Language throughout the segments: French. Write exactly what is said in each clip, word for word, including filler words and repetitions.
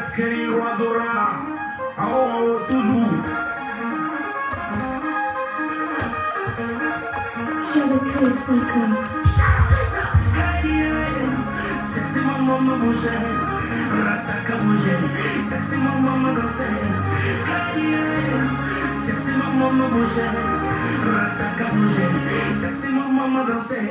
Askeri Wazora, oh, toujours. Sexy maman bouger, rataka bouger, sexy maman danser. Sexy maman bouger, rataka bouger, sexy maman danser.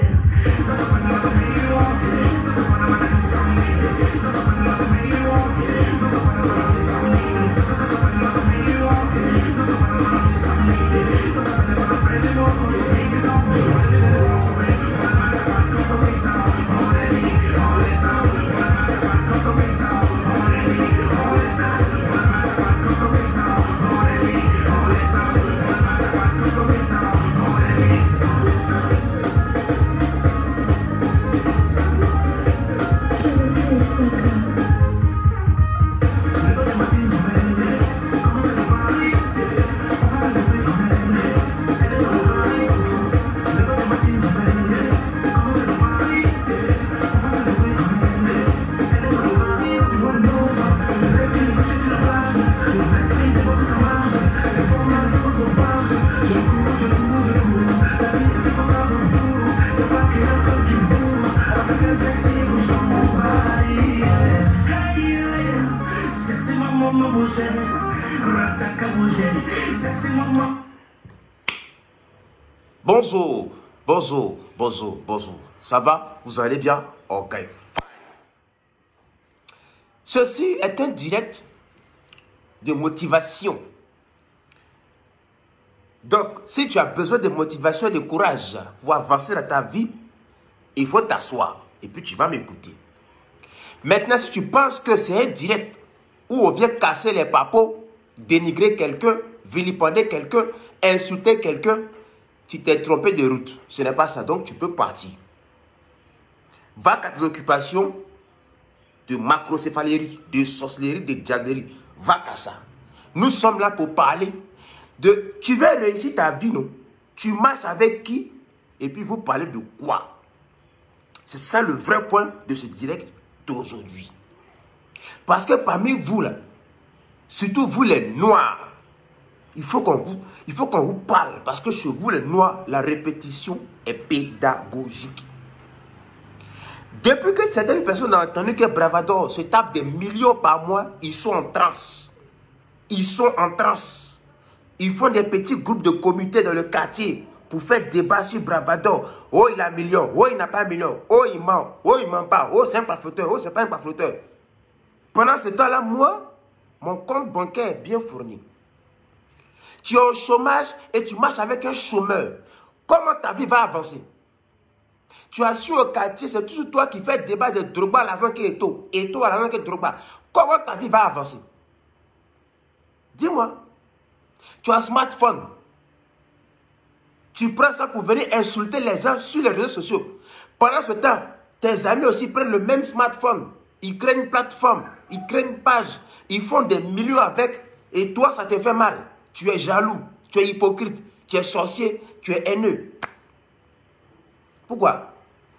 Bonjour, bonjour, bonjour, bonjour. Ça va? Vous allez bien? Ok. Ceci est un direct de motivation. Donc, si tu as besoin de motivation et de courage pour avancer dans ta vie, il faut t'asseoir et puis tu vas m'écouter. Maintenant, si tu penses que c'est un direct où on vient casser les papos, dénigrer quelqu'un, vilipender quelqu'un, insulter quelqu'un, tu t'es trompé de route. Ce n'est pas ça, donc tu peux partir. Va à tes occupations de macrocéphalerie, de sorcellerie, de diablerie. Va à ça. Nous sommes là pour parler de... Tu veux réussir ta vie, non? Tu marches avec qui? Et puis vous parlez de quoi? C'est ça le vrai point de ce direct d'aujourd'hui. Parce que parmi vous, là, surtout vous les noirs, il faut qu'on vous, il faut qu'on vous parle. Parce que chez vous les noirs, la répétition est pédagogique. Depuis que certaines personnes ont entendu que Bravador se tape des millions par mois, ils sont en transe. Ils sont en transe. Ils font des petits groupes de comités dans le quartier pour faire débat sur Bravador. Oh, il a un million. Oh, il n'a pas un million. Oh, il ment. Oh, il ment pas. Oh, c'est un pafloteur. Oh, c'est pas un pafloteur. Pendant ce temps-là, moi, mon compte bancaire est bien fourni. Tu es au chômage et tu marches avec un chômeur. Comment ta vie va avancer? Tu as su au quartier, c'est toujours toi qui fais débat de Drogba à l'argent qui est tôt. Et toi à l'argent qui est Drogba. Comment ta vie va avancer? Dis-moi. Tu as un smartphone. Tu prends ça pour venir insulter les gens sur les réseaux sociaux. Pendant ce temps, tes amis aussi prennent le même smartphone. Ils créent une plateforme. Ils créent une page. Ils font des millions avec. Et toi, ça te fait mal. Tu es jaloux. Tu es hypocrite. Tu es sorcier. Tu es haineux. Pourquoi?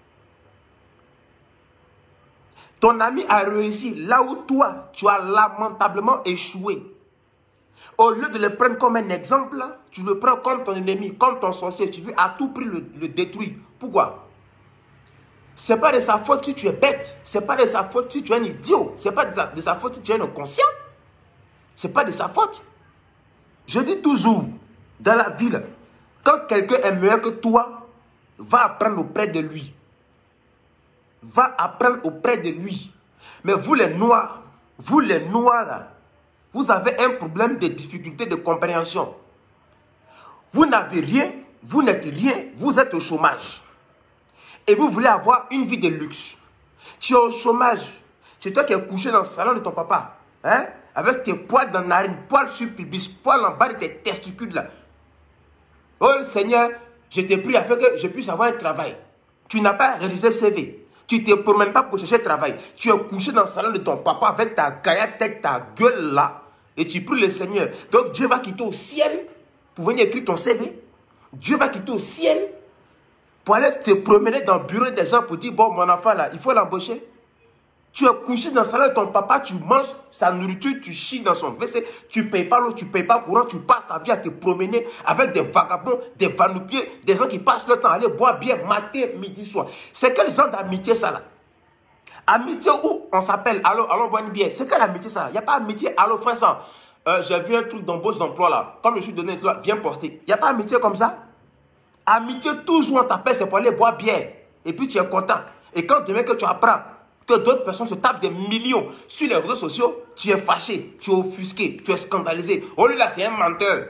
Ton ami a réussi là où toi, tu as lamentablement échoué. Au lieu de le prendre comme un exemple, tu le prends comme ton ennemi, comme ton sorcier. Tu veux à tout prix le, le détruire. Pourquoi? Ce n'est pas de sa faute si tu es bête. Ce n'est pas de sa faute si tu es un idiot. Ce n'est pas de sa, de sa faute si tu es inconscient. Ce n'est pas de sa faute. Je dis toujours, dans la ville, quand quelqu'un est meilleur que toi, va apprendre auprès de lui. Va apprendre auprès de lui. Mais vous les noirs, vous les noirs là, vous avez un problème de difficulté de compréhension. Vous n'avez rien, vous n'êtes rien, vous êtes au chômage. Et vous voulez avoir une vie de luxe. Tu es au chômage. C'est toi qui es couché dans le salon de ton papa. Hein? Avec tes poils dans la narine, poils sur le pubis, poils en bas de tes testicules là. Oh Seigneur, je t'ai pris afin que je puisse avoir un travail. Tu n'as pas rédigé C V. Tu ne te promènes pas pour chercher travail. Tu es couché dans le salon de ton papa avec ta gaillette tête, ta gueule là. Et tu pries le Seigneur. Donc Dieu va quitter au ciel pour venir écrire ton C V. Dieu va quitter au ciel pour aller te promener dans le bureau des gens pour dire, bon, mon enfant là, il faut l'embaucher. Tu es couché dans le salon de ton papa, tu manges sa nourriture, tu chies dans son W C, tu ne payes pas l'eau, tu ne payes pas le courant, tu passes ta vie à te promener avec des vagabonds, des vanoupiers, des gens qui passent le temps à aller boire bien matin, midi, soir. C'est quel genre d'amitié ça là? Amitié où on s'appelle, allô, allô, boire une bière. C'est quelle amitié ça? Il n'y a pas amitié, allô, frère, ça. Euh, J'ai vu un truc d'embauche d'emploi là. Comme je suis donné, viens poster. Il n'y a pas amitié comme ça? Amitié, toujours on t'appelle, c'est pour aller boire bière. Et puis tu es content. Et quand demain que tu apprends que d'autres personnes se tapent des millions sur les réseaux sociaux, tu es fâché, tu es offusqué, tu es scandalisé. Au lieu là, c'est un menteur.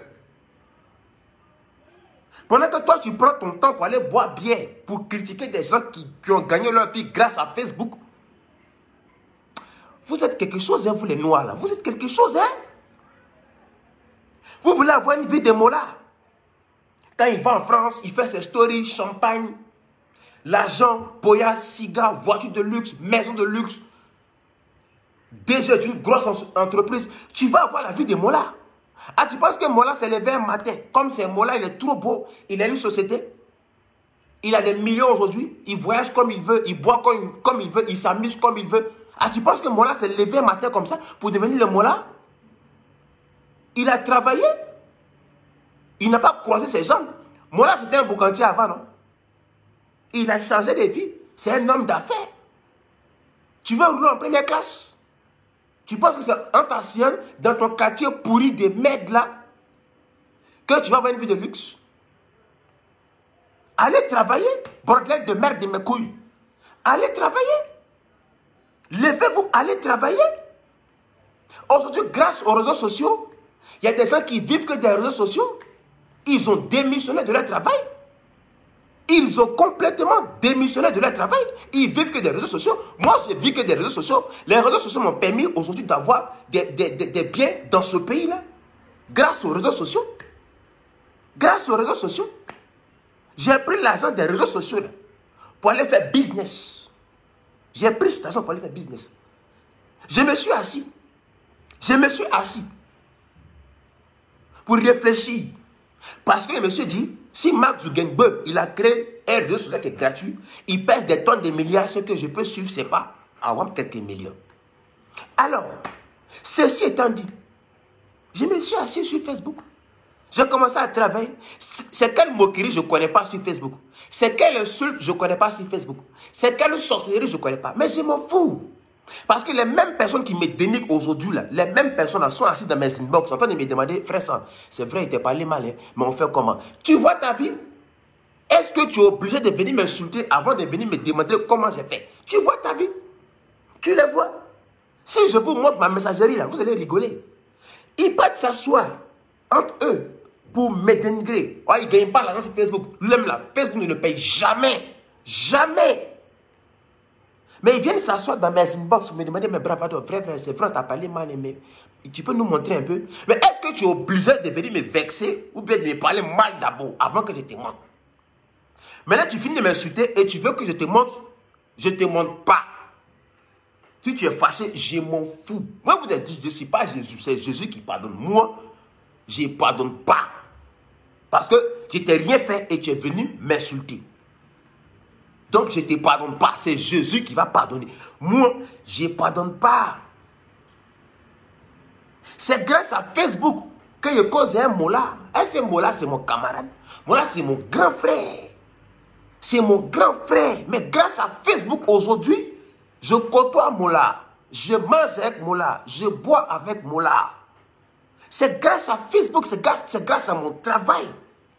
Pendant que toi, tu prends ton temps pour aller boire bière, pour critiquer des gens qui, qui ont gagné leur vie grâce à Facebook. Vous êtes quelque chose, hein, vous les noirs là. Vous êtes quelque chose, hein. Vous voulez avoir une vie de mola. Quand il va en France, il fait ses stories, champagne, l'argent, boya, cigare, voiture de luxe, maison de luxe. Déjà d'une grosse entreprise. Tu vas avoir la vie de mola. Ah, tu penses que mola s'est levé un matin. Comme c'est mola, il est trop beau. Il a une société. Il a des millions aujourd'hui. Il voyage comme il veut. Il boit comme, comme il veut. Il s'amuse comme il veut. Ah, tu penses que mola s'est levé un matin comme ça pour devenir le mola? Il a travaillé. Il n'a pas croisé ses jambes. Mola, c'était un boucantier avant, non? Il a changé de vie. C'est un homme d'affaires. Tu veux rouler en première classe? Tu penses que c'est un t'assien dans ton quartier pourri de merde là que tu vas avoir une vie de luxe? Allez travailler, bordel de merde de mes couilles. Allez travailler. Levez-vous, allez travailler. Aujourd'hui, grâce aux réseaux sociaux, il y a des gens qui vivent que des réseaux sociaux. Ils ont démissionné de leur travail. Ils ont complètement démissionné de leur travail. Ils vivent que des réseaux sociaux. Moi, je vis que des réseaux sociaux. Les réseaux sociaux m'ont permis aujourd'hui d'avoir des, des, des, des biens dans ce pays-là. Grâce aux réseaux sociaux. Grâce aux réseaux sociaux. J'ai pris l'argent des réseaux sociaux là, pour aller faire business. J'ai pris cet argent pour aller faire business. Je me suis assis. Je me suis assis. Pour réfléchir. Parce que je me suis dit, si Mark Zuckerberg, il a créé un réseau social qui est gratuit, il pèse des tonnes de milliards, ce que je peux suivre, c'est pas avoir quelques millions. Alors, ceci étant dit, je me suis assis sur Facebook. J'ai commencé à travailler. C'est quelle moquerie je ne connais pas sur Facebook. C'est quelle insulte je ne connais pas sur Facebook. C'est quelle sorcellerie je ne connais pas. Mais je m'en fous. Parce que les mêmes personnes qui me dénigrent aujourd'hui, là, les mêmes personnes là, sont assises dans mes inbox, en train de me demander, frère Sam, c'est vrai, il t'a parlé mal, hein, mais on fait comment? Tu vois ta vie? Est-ce que tu es obligé de venir m'insulter avant de venir me demander comment j'ai fait? Tu vois ta vie? Tu les vois? Si je vous montre ma messagerie là, vous allez rigoler. Ils partent s'asseoir entre eux pour me dénigrer. Oh, ils ne gagnent pas l'argent sur Facebook. Lui-même là, Facebook ne le paye jamais. Jamais. Mais ils viennent s'asseoir dans mes inbox pour me demander, mais bravado, frère, frère, c'est vrai, tu as parlé mal, mais tu peux nous montrer un peu? Mais est-ce que tu es obligé de venir me vexer ou bien de me parler mal d'abord avant que je te montre? Maintenant, tu finis de m'insulter et tu veux que je te montre? Je ne te montre pas. Si tu es fâché, je m'en fous. Moi, vous avez dit, je ne suis pas Jésus, c'est Jésus qui pardonne. Moi, je ne pardonne pas. Parce que je t'ai rien fait et tu es venu m'insulter. Donc, je ne te pardonne pas. C'est Jésus qui va pardonner. Moi, je ne pardonne pas. C'est grâce à Facebook que je cause un Mola. Et ce Mola, c'est mon camarade. Mola, c'est mon grand frère. C'est mon grand frère. Mais grâce à Facebook, aujourd'hui, je côtoie Mola. Je mange avec Mola. Je bois avec Mola. C'est grâce à Facebook. C'est grâce, c'est grâce à mon travail.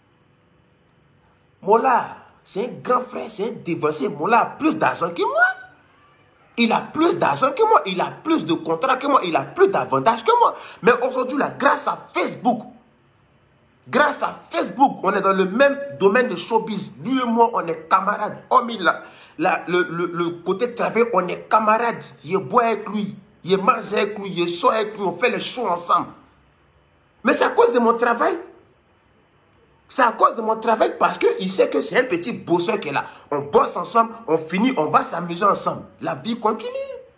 Mola, c'est un grand frère, c'est un dévancé. Mola a plus d'argent que moi. Il a plus d'argent que moi. Il a plus de contrats que moi. Il a plus d'avantages que moi. Mais aujourd'hui, là, grâce à Facebook, grâce à Facebook, on est dans le même domaine de showbiz. Lui et moi, on est camarades. Hormis la, la, le, le, le côté travail, on est camarades. Je bois avec lui. Je mange avec lui. Je sors avec lui. On fait les shows ensemble. Mais c'est à cause de mon travail. C'est à cause de mon travail parce qu'il sait que c'est un petit bosseur qui est là. On bosse ensemble, on finit, on va s'amuser ensemble. La vie continue.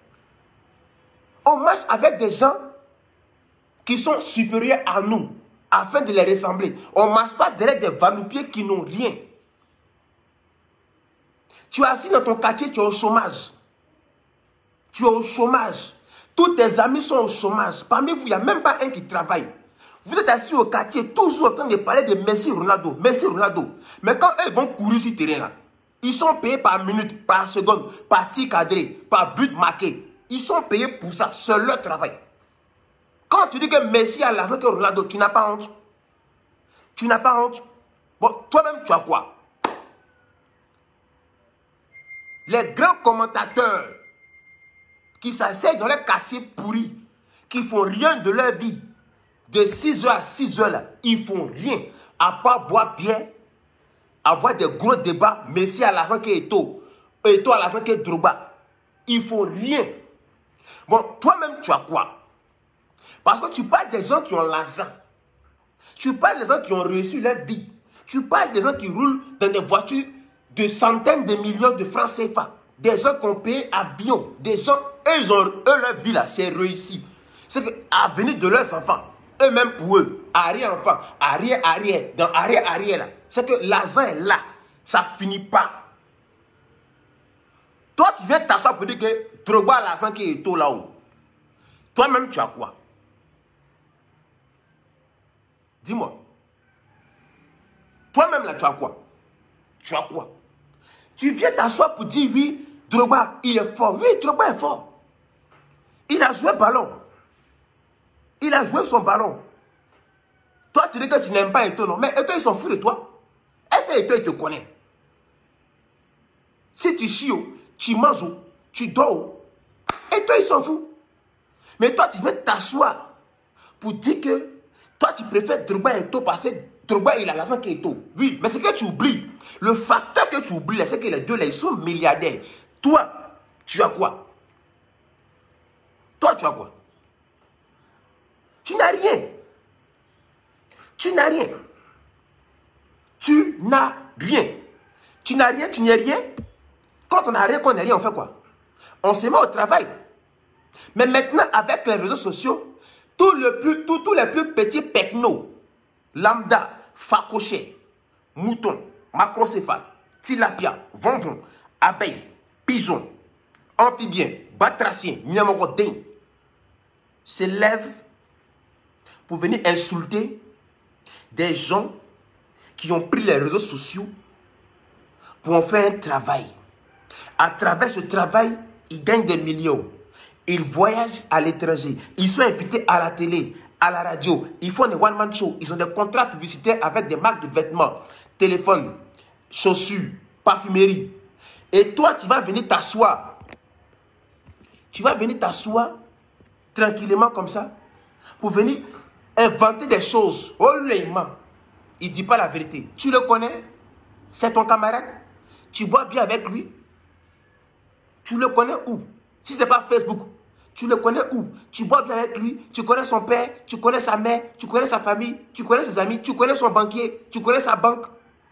On marche avec des gens qui sont supérieurs à nous afin de les ressembler. On ne marche pas derrière des vanoupiers qui n'ont rien. Tu es assis dans ton quartier, tu es au chômage. Tu es au chômage. Tous tes amis sont au chômage. Parmi vous, il n'y a même pas un qui travaille. Vous êtes assis au quartier, toujours en train de parler de Messi Ronaldo, Messi Ronaldo. Mais quand eux vont courir sur le terrain, là, ils sont payés par minute, par seconde, par tir cadré, par but marqué. Ils sont payés pour ça, c'est leur travail. Quand tu dis que Messi a l'argent que Ronaldo, tu n'as pas honte. Tu n'as pas honte. Bon, toi-même, tu as quoi? Les grands commentateurs qui s'asseyent dans les quartiers pourris, qui font rien de leur vie, de six heures à six heures, là, ils font rien, à part boire bien, avoir des gros débats, Messi à l'argent qui est Eto'o, Eto'o à l'argent qui est Drogba. Ils font rien. Bon, toi-même, tu as quoi? Parce que tu parles des gens qui ont l'argent. Tu parles des gens qui ont réussi leur vie. Tu parles des gens qui roulent dans des voitures de centaines de millions de francs C F A. Des gens qui ont payé avion. Des gens, eux, ils ont, eux leur vie là, c'est réussi. C'est que l'avenir de leurs enfants, eux-mêmes pour eux, arrière-enfant, arrière-arrière, dans arrière-arrière là, c'est que l'argent est là. Ça ne finit pas. Toi, tu viens t'asseoir pour dire que Drogba a l'argent qui est tôt là-haut. Toi-même, tu as quoi? Dis-moi. Toi-même, là, tu as quoi? Tu as quoi? Tu viens t'asseoir pour dire, oui, Drogba, il est fort. Oui, Drogba est fort. Il a joué ballon. Il a joué son ballon. Toi, tu dis que tu n'aimes pas Eto'o, non? Mais Eto'o, il s'en fout de toi. Est-ce que Eto'o, il te connaît? Si tu chies, tu manges, tu dors, Eto'o, il s'en fout. Mais toi, tu viens t'asseoir pour dire que toi, tu préfères Drogba et Eto'o parce que Drogba, il a l'argent qu'Eto'o. Oui, mais c'est que tu oublies. Le facteur que tu oublies, c'est que les deux, là, ils sont milliardaires. Toi, tu as quoi? Toi, tu as quoi? Tu n'as rien. Tu n'as rien. Tu n'as rien. Tu n'as rien, tu n'es rien. Quand on n'a rien, qu'on n'a rien, on fait quoi? On se met au travail. Mais maintenant, avec les réseaux sociaux, tous les plus, tous, tous les plus petits pecnos, lambda, facoché, mouton, macrocéphale, tilapia, vonvon, abeille, pigeon, amphibien, batracien, niamorodin, se lèvent pour venir insulter des gens qui ont pris les réseaux sociaux pour en faire un travail. À travers ce travail, ils gagnent des millions. Ils voyagent à l'étranger. Ils sont invités à la télé, à la radio. Ils font des one-man shows. Ils ont des contrats publicitaires avec des marques de vêtements, téléphones, chaussures, parfumerie. Et toi, tu vas venir t'asseoir. Tu vas venir t'asseoir tranquillement comme ça pour venir inventer des choses. Oh, léman. Il ne dit pas la vérité. Tu le connais? C'est ton camarade? Tu bois bien avec lui? Tu le connais où? Si ce n'est pas Facebook, tu le connais où? Tu bois bien avec lui? Tu connais son père? Tu connais sa mère? Tu connais sa famille? Tu connais ses amis? Tu connais son banquier? Tu connais sa banque?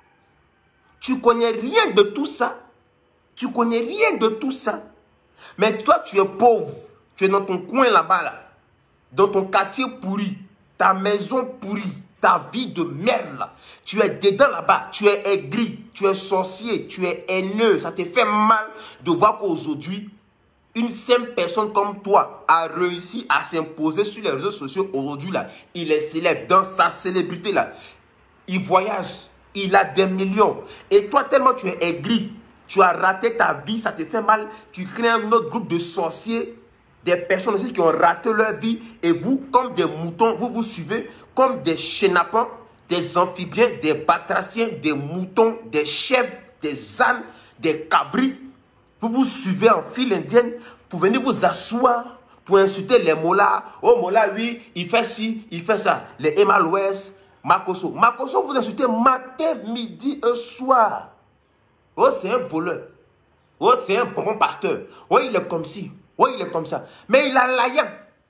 Tu connais rien de tout ça? Tu connais rien de tout ça? Mais toi, tu es pauvre. Tu es dans ton coin là-bas, là. Dans ton quartier pourri. Ta maison pourrie. Ta vie de merde là. Tu es dedans là-bas. Tu es aigri. Tu es sorcier. Tu es haineux. Ça te fait mal de voir qu'aujourd'hui, une simple personne comme toi a réussi à s'imposer sur les réseaux sociaux. Aujourd'hui là, il est célèbre. Dans sa célébrité là, il voyage. Il a des millions. Et toi, tellement tu es aigri, tu as raté ta vie, ça te fait mal. Tu crées un autre groupe de sorciers. Des personnes aussi qui ont raté leur vie. Et vous, comme des moutons, vous vous suivez comme des chénapans, des amphibiens, des batraciens, des moutons, des chèvres, des ânes, des cabris. Vous vous suivez en file indienne pour venir vous asseoir, pour insulter les mollahs. Oh, mollah, oui, il fait ci, il fait ça. Les Emal-Ouest, Makosso. Makosso, vous insultez matin, midi et soir. Oh, c'est un voleur. Oh, c'est un bon pasteur. Oh, il est comme ci. Oh, il est comme ça. Mais il a l'ayant.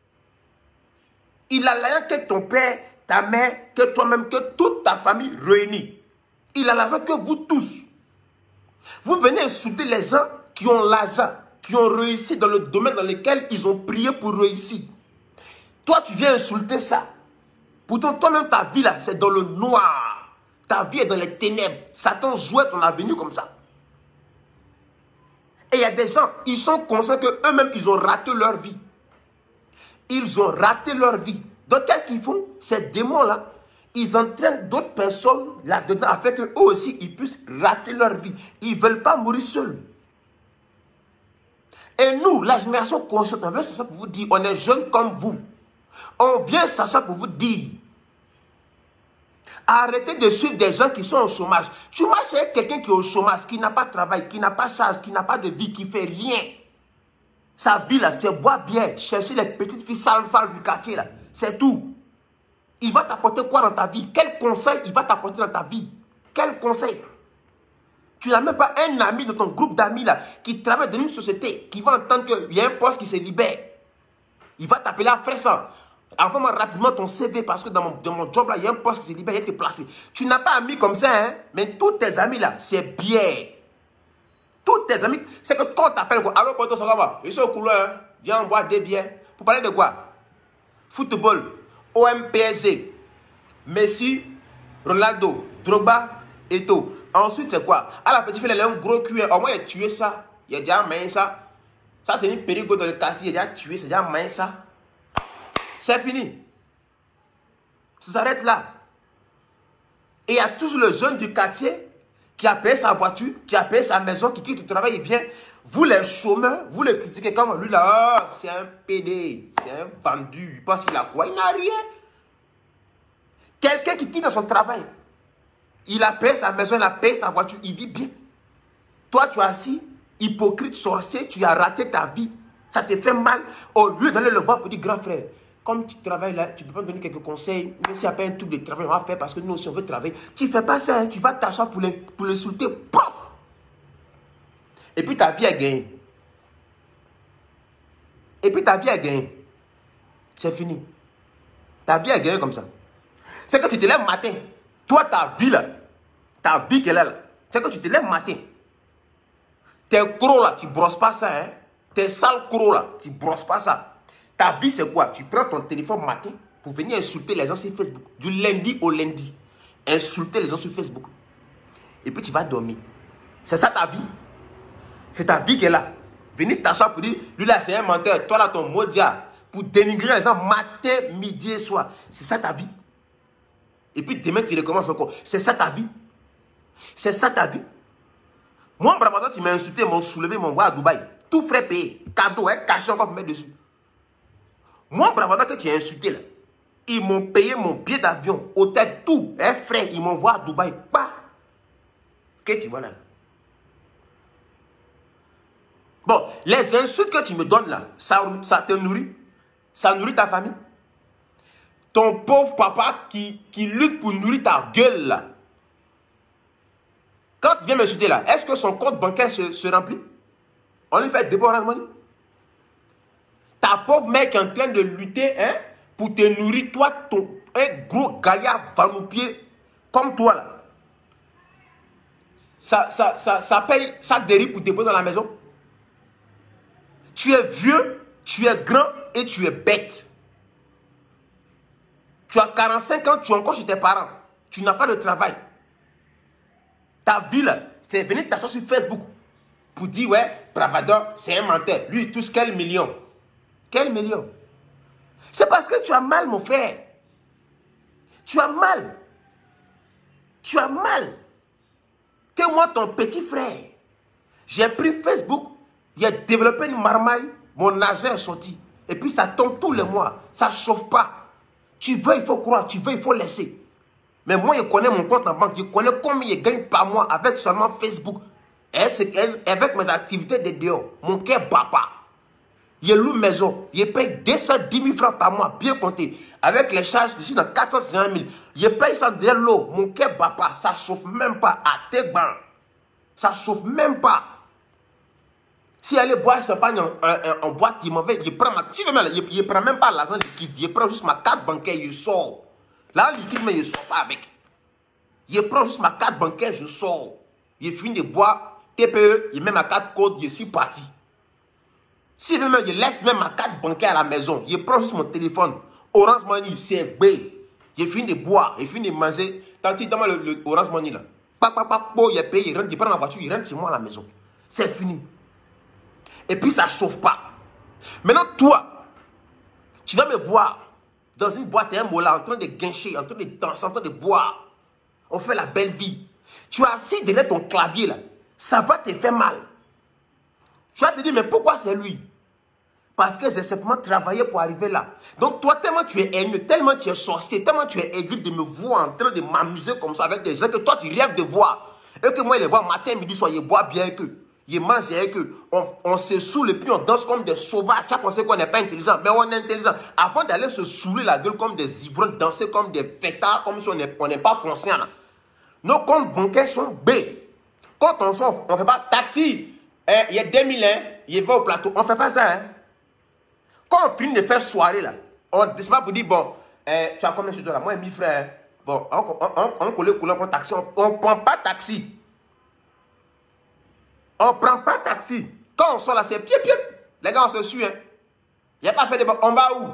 Il a l'ayant que ton père, ta mère, que toi-même, que toute ta famille réunie. Il a l'argent que vous tous. Vous venez insulter les gens qui ont l'argent, qui ont réussi dans le domaine dans lequel ils ont prié pour réussir. Toi, tu viens insulter ça. Pourtant, toi-même, ta vie, là, c'est dans le noir. Ta vie est dans les ténèbres. Satan jouait ton avenir comme ça. Et il y a des gens, ils sont conscients qu'eux-mêmes, ils ont raté leur vie. Ils ont raté leur vie. Donc, qu'est-ce qu'ils font? Ces démons-là, ils entraînent d'autres personnes là-dedans afin qu'eux aussi, ils puissent rater leur vie. Ils ne veulent pas mourir seuls. Et nous, la génération consciente, on vient s'asseoir pour vous dire, on est jeunes comme vous. On vient s'asseoir pour vous dire, arrêtez de suivre des gens qui sont au chômage. Tu marches avec quelqu'un qui est au chômage, qui n'a pas de travail, qui n'a pas de charge, qui n'a pas de vie, qui ne fait rien. Sa vie là, c'est boire bien, chercher les petites filles sales, sales du quartier là. C'est tout. Il va t'apporter quoi dans ta vie? Quel conseil il va t'apporter dans ta vie? Quel conseil? Tu n'as même pas un ami de ton groupe d'amis là qui travaille dans une société, qui va entendre qu'il y a un poste qui se libère. Il va t'appeler à frère ça. Envoie-moi rapidement ton C V parce que dans mon, dans mon job là, il y a un poste qui se libère, il est placé. Tu n'as pas ami comme ça, hein? Mais tous tes amis là, c'est bien. Tous tes amis, c'est que quand on t'appelle quoi? Allô, poteau, ça va? Je suis au couloir, hein? Viens, on boit des bières. Pour parler de quoi? Football, O M P S G, Messi, Ronaldo, Drogba, Eto'o. Ensuite, c'est quoi? Ah, la petite fille, elle a un gros cul. Au moins, il a tué ça. Il a déjà main ça. Ça, c'est une période dans le quartier. Il a déjà tué, c'est déjà main ça. C'est fini. Ça s'arrête là. Et il y a toujours le jeune du quartier qui a payé sa voiture, qui a payé sa maison, qui quitte le travail, il vient. Vous les chômeurs, vous les critiquez comme lui là. Oh, c'est un P D, c'est un vendu. Il pense qu'il a quoi? Il n'a rien. Quelqu'un qui quitte son travail. Il a payé sa maison, il a payé sa voiture, il vit bien. Toi, tu es assis, hypocrite, sorcier, tu as raté ta vie. Ça te fait mal. Au lieu d'aller le voir pour dire, grand frère, comme tu travailles là, tu peux pas me donner quelques conseils. Même s'il n'y a pas un truc de travail, on va faire parce que nous aussi on veut travailler. Tu ne fais pas ça, hein, tu vas t'asseoir pour l'insulter. Pop! Et puis ta vie est gagnée. Et puis ta vie est gagnée. C'est fini. Ta vie est gagnée comme ça. C'est que tu te lèves matin. Toi, ta vie là, ta vie qu'elle est là, c'est que tu te lèves matin. Tes crocs là, tu ne brosses pas ça. Hein? Tes sales crocs là, tu ne brosses pas ça. Ta vie c'est quoi? Tu prends ton téléphone matin pour venir insulter les gens sur Facebook. Du lundi au lundi. Insulter les gens sur Facebook. Et puis tu vas dormir. C'est ça ta vie. C'est ta vie qu'elle est là. Venir t'asseoir pour dire, lui là c'est un menteur. Toi là ton maudit. Pour dénigrer les gens matin, midi et soir. C'est ça ta vie. Et puis demain, tu recommences encore. C'est ça ta vie. C'est ça ta vie. Moi, en Brabant, tu m'as insulté, m'ont soulevé, m'ont envoyé à Dubaï. Tout frais payé. Cadeau, hein, caché encore pour mettre dessus. Moi, en Brabant, que tu as insulté là, ils m'ont payé mon billet d'avion, hôtel, tout. Un frais, ils m'ont envoyé à Dubaï. Pas. Qu'est-ce que tu vois là? Bon, les insultes que tu me donnes là, ça, ça te nourrit. Ça nourrit ta famille. Ton pauvre papa qui, qui lutte pour nourrir ta gueule là. Quand tu viens m'insulter là, est-ce que son compte bancaire se, se remplit? On lui fait des Orange Money. Ta pauvre mère qui est en train de lutter hein, pour te nourrir, toi, ton, un gros gaillard vanoupier comme toi là. Ça, ça, ça, ça paye sac de riz pour te déposer dans la maison. Tu es vieux, tu es grand et tu es bête. Tu as quarante-cinq ans, tu es encore chez tes parents. Tu n'as pas de travail. Ta vie, c'est venir t'asseoir sur Facebook pour dire, ouais, Bravador, c'est un menteur. Lui, il touche quel million? Quel million? C'est parce que tu as mal, mon frère. Tu as mal. Tu as mal. Que moi, ton petit frère, j'ai pris Facebook, j'ai développé une marmaille, mon argent est sorti. Et puis, ça tombe tous les mois. Ça ne chauffe pas. Tu veux, il faut croire. Tu veux, il faut laisser. Mais moi, je connais mon compte en banque. Je connais combien je gagne par mois avec seulement Facebook. Et avec mes activités de dehors. Mon cœur bat pas. Je loue maison. Je paye deux cent dix mille francs par mois. Bien compté. Avec les charges, je suis dans quatre cent cinquante mille. Je paye ça de l'eau. Mon cœur bat pas. Ça ne chauffe même pas à tes bancs. Ça ne chauffe même pas. Si elle est boire champagne en, en, en boîte, il m'en fait, je prends ma, si même, je, je prends même pas l'argent liquide, je prends juste ma carte bancaire, je sors. L'argent liquide, mais je ne sors pas avec. Je prends juste ma carte bancaire, je sors. Je finis de boire, T P E, je mets ma carte code, je suis parti. Si même je laisse même ma carte bancaire à la maison, je prends juste mon téléphone, Orange Money, c'est B. Je finis de boire, je finis de manger, tant que dans le, le Orange Money là. Papa, papa, il est payé, je rentre, je prends ma voiture, je rentre chez moi à la maison. C'est fini. Et puis ça ne chauffe pas. Maintenant, toi, tu vas me voir dans une boîte à un mola en train de guincher, en train de danser, en train de boire. On fait la belle vie. Tu es assis derrière ton clavier là. Ça va te faire mal. Tu vas te dire, mais pourquoi c'est lui? Parce que j'ai simplement travaillé pour arriver là. Donc toi, tellement tu es haineux, tellement tu es sorcier, tellement tu es aigri de me voir en train de m'amuser comme ça avec des gens que toi tu rêves de voir. Et que moi, je les vois matin, midi, soir, je bois bien que. Je mange avec eux. On, on se saoule et puis on danse comme des sauvages. Tu as pensé qu'on n'est pas intelligent, mais on est intelligent. Avant d'aller se saouler la gueule comme des ivrognes, danser comme des fêtards, comme si on n'est on n'est pas conscient. Là. Nos comptes bancaires sont B. Quand on sort, on ne fait pas taxi. Eh, il y a deux mille, hein, il va au plateau. On ne fait pas ça. Hein. Quand on finit de faire soirée, là, on ne pas pour dire, bon, eh, tu as combien sur toi là? Moi et mes frères. Bon, on, on, on, on colle, on prend taxi. On ne prend pas taxi. On ne prend pas taxi. Quand on sort là, c'est pied, pied. Les gars, on se suit. Hein. Il n'y a pas fait de... On va où?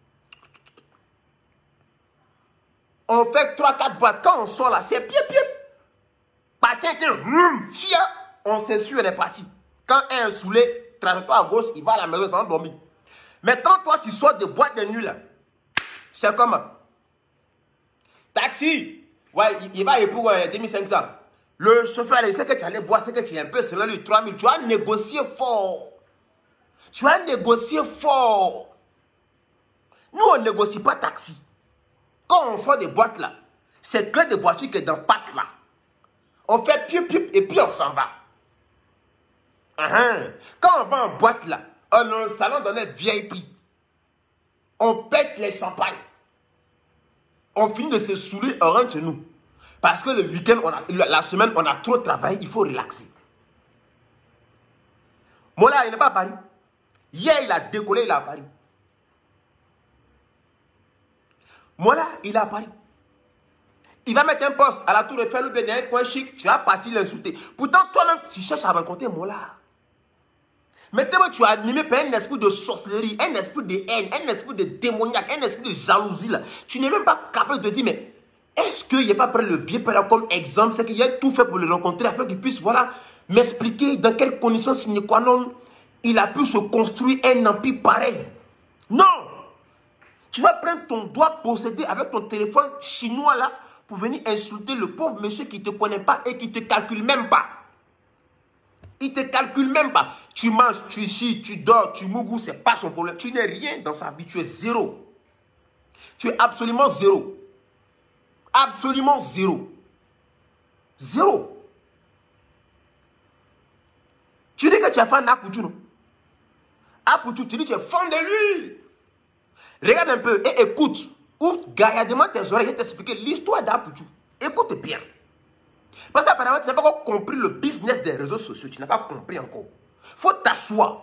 On fait trois quatre boîtes. Quand on sort là, c'est pied, pied. Pas tiens, tiens. Fia. On se suit, on est parti. Quand un est saoulé, trajectoire à gauche, il va à la maison sans dormir. Mais quand toi, tu sors de boîte de nuit là, c'est comment? Taxi. Ouais, il, il va y pour euh, deux mille cinq cents. Le chauffeur, il sait que tu allais boire, c'est que tu es un peu selon lui, trois mille. Tu as négocié fort. Tu as négocié fort. Nous, on ne négocie pas taxi. Quand on sort des boîtes là, c'est clé de voiture qui est dans patte là. On fait piep piep et puis on s'en va. Uh-huh. Quand on va en boîte là, on a un salon dans notre V I P. On pète les champagnes. On finit de se saouler, on rentre chez nous. Parce que le week-end, on a, la semaine, on a trop travaillé, il faut relaxer. Mola, il n'est pas à Paris. Hier, il a décollé, il est à Paris. Mola, il est à Paris. Il va mettre un poste à la Tour Eiffel ou bien dans un coin chic, tu vas partir l'insulter. Pourtant, toi-même, tu cherches à rencontrer Mola. Mais tellement tu es animé par un esprit de sorcellerie, un esprit de haine, un esprit de démoniaque, un esprit de jalousie là. Tu n'es même pas capable de dire, mais est-ce qu'il n'y a pas pris le vieux père comme exemple? C'est qu'il a tout fait pour le rencontrer afin qu'il puisse, voilà, m'expliquer dans quelles conditions sine qua non il a pu se construire un empire pareil. Non! Tu vas prendre ton doigt possédé avec ton téléphone chinois là pour venir insulter le pauvre monsieur qui ne te connaît pas et qui ne te calcule même pas. Il ne te calcule même pas. Tu manges, tu chies, tu dors, tu mougous, ce n'est pas son problème. Tu n'es rien dans sa vie, tu es zéro. Tu es absolument zéro. Absolument zéro. Zéro. Tu dis que tu as fait un Apoutou, non? Apoutou, tu dis que tu es fan de lui. Regarde un peu et écoute. Ouvre gaillardement tes oreilles et t'expliquer l'histoire d'Apoutou. Écoute bien. Parce qu'apparemment, tu n'as pas encore compris le business des réseaux sociaux. Tu n'as pas compris encore. Il faut t'asseoir.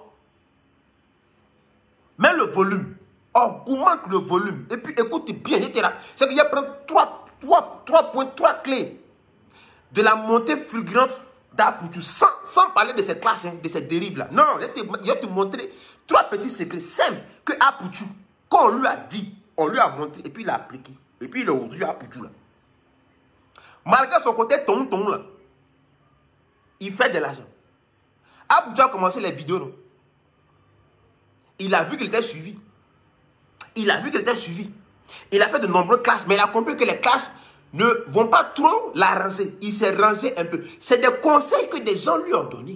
Mets le volume. Augmente le volume. Et puis écoute bien. C'est qu'il y a trois, trois, trois points, trois clés de la montée fulgurante d'Apoutou. Sans, sans parler de ces clashes, de ces dérives-là. Non, je vais, te, je vais te montrer trois petits secrets simples que Apoutou, quand on lui a dit, on lui a montré et puis il a appliqué. Et puis il est aujourd'hui Apoutou là. Malgré son côté ton-ton là, il fait de l'argent. Apoutou a commencé les vidéos. Non? Il a vu qu'il était suivi. Il a vu qu'il était suivi. Il a fait de nombreux clashes, mais il a compris que les clashes ne vont pas trop l'arranger. Il s'est rangé un peu. C'est des conseils que des gens lui ont donnés.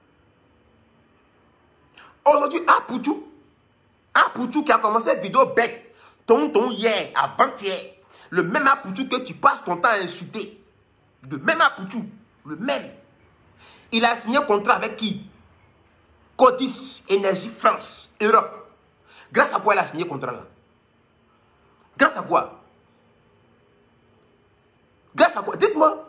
Aujourd'hui, Apoutou, Apoutou qui a commencé une vidéo bête, ton-ton hier, avant-hier, le même Apoutou que tu passes ton temps à insulter. Le même Apoutou, le même. Il a signé un contrat avec qui? Codis, Énergie France, Europe. Grâce à quoi il a signé un contrat là? Grâce à quoi? Grâce à quoi? Dites-moi.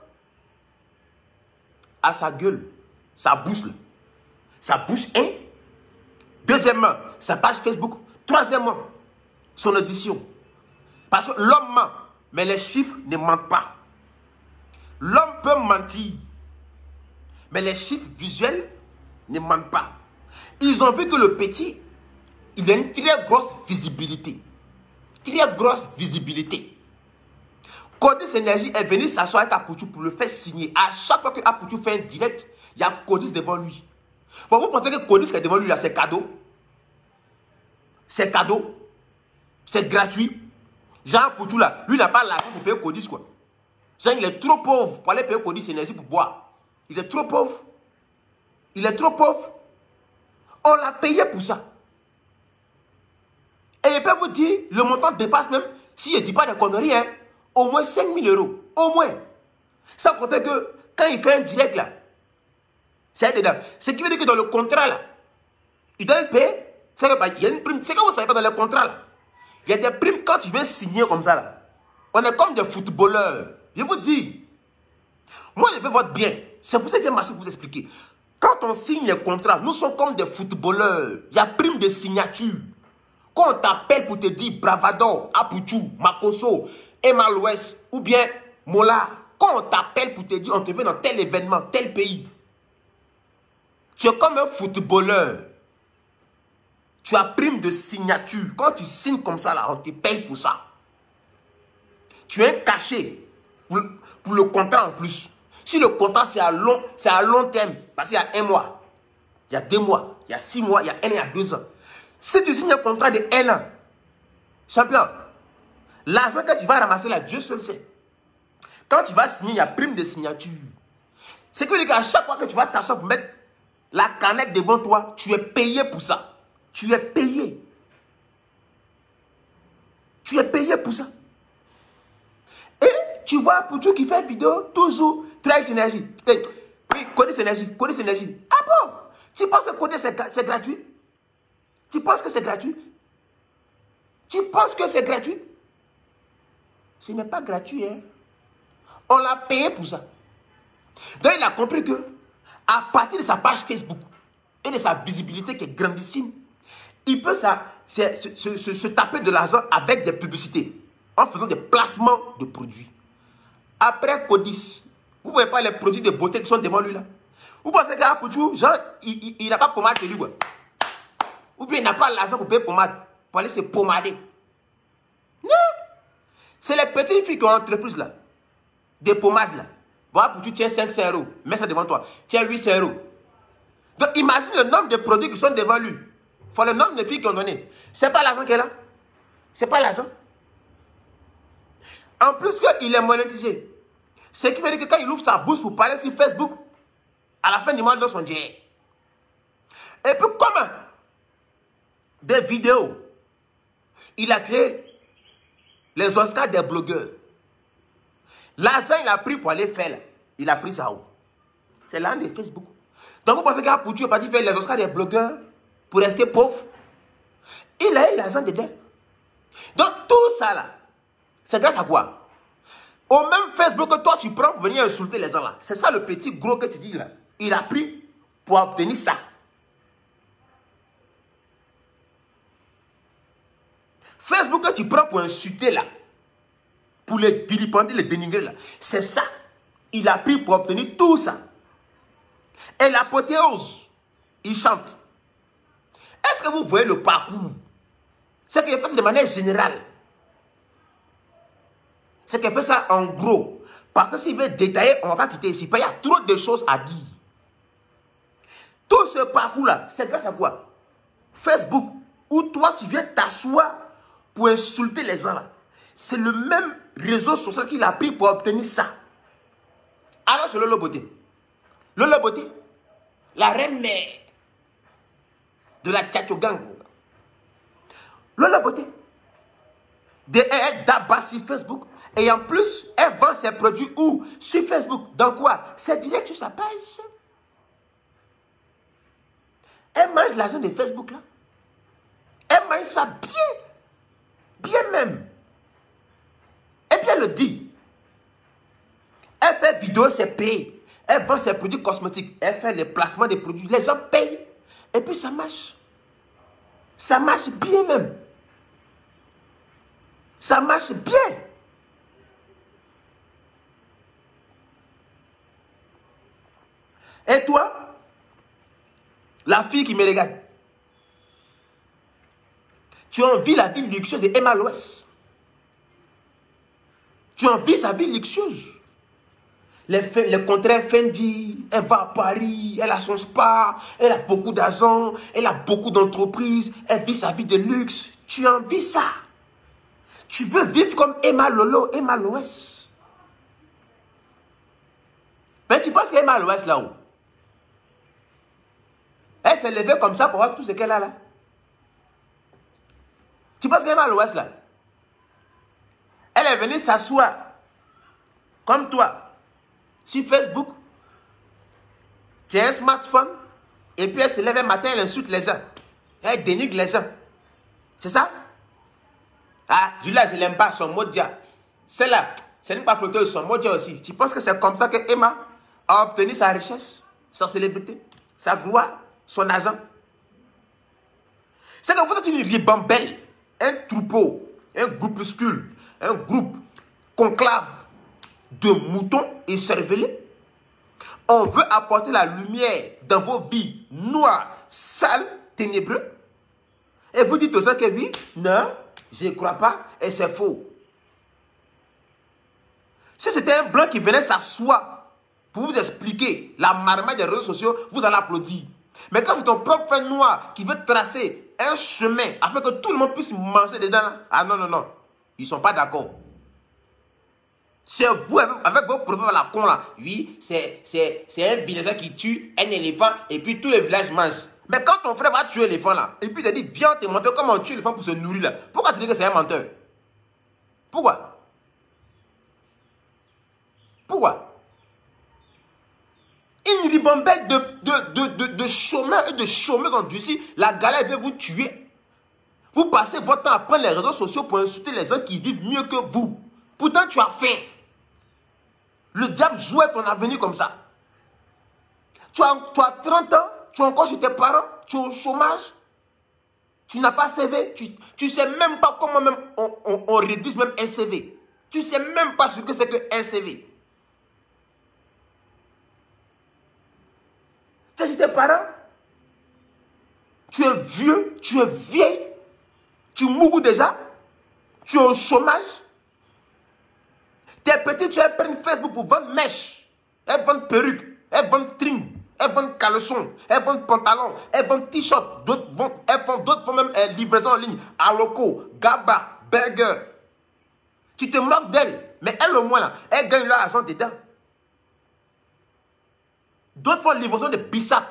À sa gueule, sa bouche là. Sa bouche, hein? Deuxièmement, sa page Facebook. Troisièmement, son audition. Parce que l'homme ment, mais les chiffres ne mentent pas. L'homme peut mentir, mais les chiffres visuels ne mentent pas. Ils ont vu que le petit, il a une très grosse visibilité. Très grosse visibilité. Codis Énergie est venu s'asseoir avec Apoutou pour le faire signer. À chaque fois que Apoutou fait un direct, il y a Codis devant lui. Bon, vous pensez que Codis qui est devant lui là, c'est cadeau? C'est cadeau? C'est gratuit? Jean Poutou là, lui n'a pas l'argent pour payer Codis quoi. Jean, il est trop pauvre pour aller payer Codis énergie pour boire. Il est trop pauvre. Il est trop pauvre. On l'a payé pour ça. Et je peux vous dire, le montant dépasse même, si je ne dis pas de conneries, hein, au moins cinq mille euros. Au moins. Sans compter que quand il fait un direct là, c'est dedans. Ce qui veut dire que dans le contrat là, il doit payer. C'est qu'il y a une prime. C'est que vous savez pas dans le contrat là. Il y a des primes quand tu viens signer comme ça là. On est comme des footballeurs. Je vous dis. Moi je veux votre bien. C'est pour ça que je viens vous expliquer. Quand on signe les contrats, nous sommes comme des footballeurs. Il y a prime de signature. Quand on t'appelle pour te dire Bravador, Apuchou, Makoso, Emal-Ouest ou bien Mola, quand on t'appelle pour te dire on te veut dans tel événement, tel pays, tu es comme un footballeur. Tu as prime de signature. Quand tu signes comme ça, là, on te paye pour ça. Tu es un cachet pour, pour le contrat en plus. Si le contrat c'est à long, c'est à long terme, parce qu'il y a un mois, il y a deux mois, il y a six mois, il y a un an, il y a deux ans. Si tu signes un contrat de un an, champion, l'argent que tu vas ramasser là, Dieu seul sait. Quand tu vas signer, il y a prime de signature. C'est que qu'à chaque fois que tu vas t'asseoir pour mettre la canette devant toi, tu es payé pour ça. Tu es payé. Tu es payé pour ça. Et tu vois, pour tout qui fait vidéo, toujours, Trax Énergie. Oui, Codis Énergie, Codis Énergie. Ah bon? Tu penses que Codis c'est gratuit? Tu penses que c'est gratuit? Tu penses que c'est gratuit? Ce n'est pas gratuit, hein? On l'a payé pour ça. Donc il a compris que, à partir de sa page Facebook et de sa visibilité qui est grandissime, il peut ça, se, se, se, se taper de l'argent avec des publicités, en faisant des placements de produits. Après Codis, vous ne voyez pas les produits de beauté qui sont devant lui là? Vous pensez qu'à Pouchou, genre, il n'a pas pommade chez lui, quoi? Ou bien il n'a pas l'argent pour payer pommade, pour aller se pommader. Non! C'est les petites filles qui ont entreprise là, des pommades là. Voilà, pour tu tiens cinq cents euros, mets ça devant toi, tiens huit cents euros. Donc imagine le nombre de produits qui sont devant lui. Il faut le nombre de filles qui ont donné. C'est pas l'argent qu'elle a. C'est pas l'argent. En plus qu'il est monétisé. Ce qui veut dire que quand il ouvre sa bouche pour parler sur Facebook, à la fin du mois, il donne son direct. Et puis comment? Des vidéos. Il a créé les Oscars des blogueurs. L'argent, il a pris pour aller faire là. Il a pris ça où? C'est l'argent de Facebook. Donc vous pensez qu'à Pouchou n'est pas dit faire les Oscars des blogueurs pour rester pauvre? Il a eu l'argent dedans. Donc tout ça là, c'est grâce à quoi? Au même Facebook que toi tu prends pour venir insulter les gens là. C'est ça le petit gros que tu dis là. Il a pris pour obtenir ça. Facebook que tu prends pour insulter là, pour les vilipender, les dénigrer là, c'est ça. Il a pris pour obtenir tout ça. Et l'apothéose, il chante. Est-ce que vous voyez le parcours? C'est qu'il fait ça de manière générale. C'est qu'il fait ça en gros. Parce que s'il veut détailler, on ne va pas quitter ici. Il y a trop de choses à dire. Tout ce parcours-là, c'est grâce à quoi? Facebook, où toi tu viens t'asseoir pour insulter les gens là. C'est le même réseau social qu'il a pris pour obtenir ça. Alors c'est Lolo Beauté. Lolo Beauté, la reine mère de la Tchatchogang. Lolo Beauté, de elle d'abord sur Facebook. Et en plus, elle vend ses produits où? Sur Facebook. Dans quoi? C'est direct sur sa page. Elle mange l'argent de Facebook là. Elle mange ça bien. Bien même. Et bien le dit. Elle fait vidéo, c'est payé. Elle vend ses produits cosmétiques. Elle fait les placements des produits. Les gens payent. Et puis ça marche. Ça marche bien même. Ça marche bien. Et toi, la fille qui me regarde, tu envies la vie luxueuse de Emal-Ouest. Tu envies sa vie luxueuse. les, les contraires Fendi, elle va à Paris, elle a son spa, elle a beaucoup d'argent, elle a beaucoup d'entreprises, elle vit sa vie de luxe. Tu envies ça. Tu veux vivre comme Emma Lolo, Emma Loès. Mais tu penses qu'Emma Loès là-haut, elle s'est levée comme ça pour voir tout ce qu'elle a là. Tu penses qu'Emma Loès là, elle est venue s'asseoir comme toi sur Facebook, qui a un smartphone, et puis elle se lève un matin, elle insulte les gens. Elle dénigre les gens. C'est ça? Ah, Julia, je l'aime pas, son mot dia. Celle-là, ce n'est pas photo de son mot dia aussi. Tu penses que c'est comme ça que Emma a obtenu sa richesse, sa célébrité, sa gloire, son argent? C'est que vous êtes une ribambelle, un troupeau, un groupuscule, un groupe conclave de moutons et cervelés. On veut apporter la lumière dans vos vies noires, sales, ténébreuses. Et vous dites aux gens que oui, non, je ne crois pas et c'est faux. Si c'était un blanc qui venait s'asseoir pour vous expliquer la marmaille des réseaux sociaux, vous allez applaudir. Mais quand c'est ton propre frère noir qui veut tracer un chemin afin que tout le monde puisse manger dedans, là, ah non, non, non, ils ne sont pas d'accord. C'est vous avec, avec vos prophètes à la con là. Oui, c'est un villageois qui tue un éléphant et puis tout le village mange. Mais quand ton frère va tuer l'éléphant là, et puis il te dit, viens te montrer comment on tue l'éléphant pour se nourrir là. Pourquoi tu dis que c'est un menteur? Pourquoi? Pourquoi? Une ribambelle de, de, de, de, de chômeurs et de chômeuses endurcis, la galère veut vous tuer. Vous passez votre temps à prendre les réseaux sociaux pour insulter les gens qui vivent mieux que vous. Pourtant, tu as faim. Le diable joue à ton avenir comme ça. Tu as, tu as trente ans, tu es encore chez tes parents, tu es au chômage, tu n'as pas C V, tu ne sais même pas comment même on, on, on rédige même un C V. Tu ne sais même pas ce que c'est qu'un C V. Tu es chez tes parents, tu es vieux, tu es vieille, tu mourras déjà, tu es au chômage. Tes petits, tu prennent Facebook pour vendre mèches, elles vendent perruques, elles vendent string, elles vendent caleçon, elles vendent pantalon, elles vendent t-shirt, d'autres vendent, elles font d'autres font même euh, livraison en ligne, Aloco, Gaba, Burger. Tu te moques d'elles, mais elles au moins là, elles gagnent leur argent dedans. D'autres font livraison de bissap,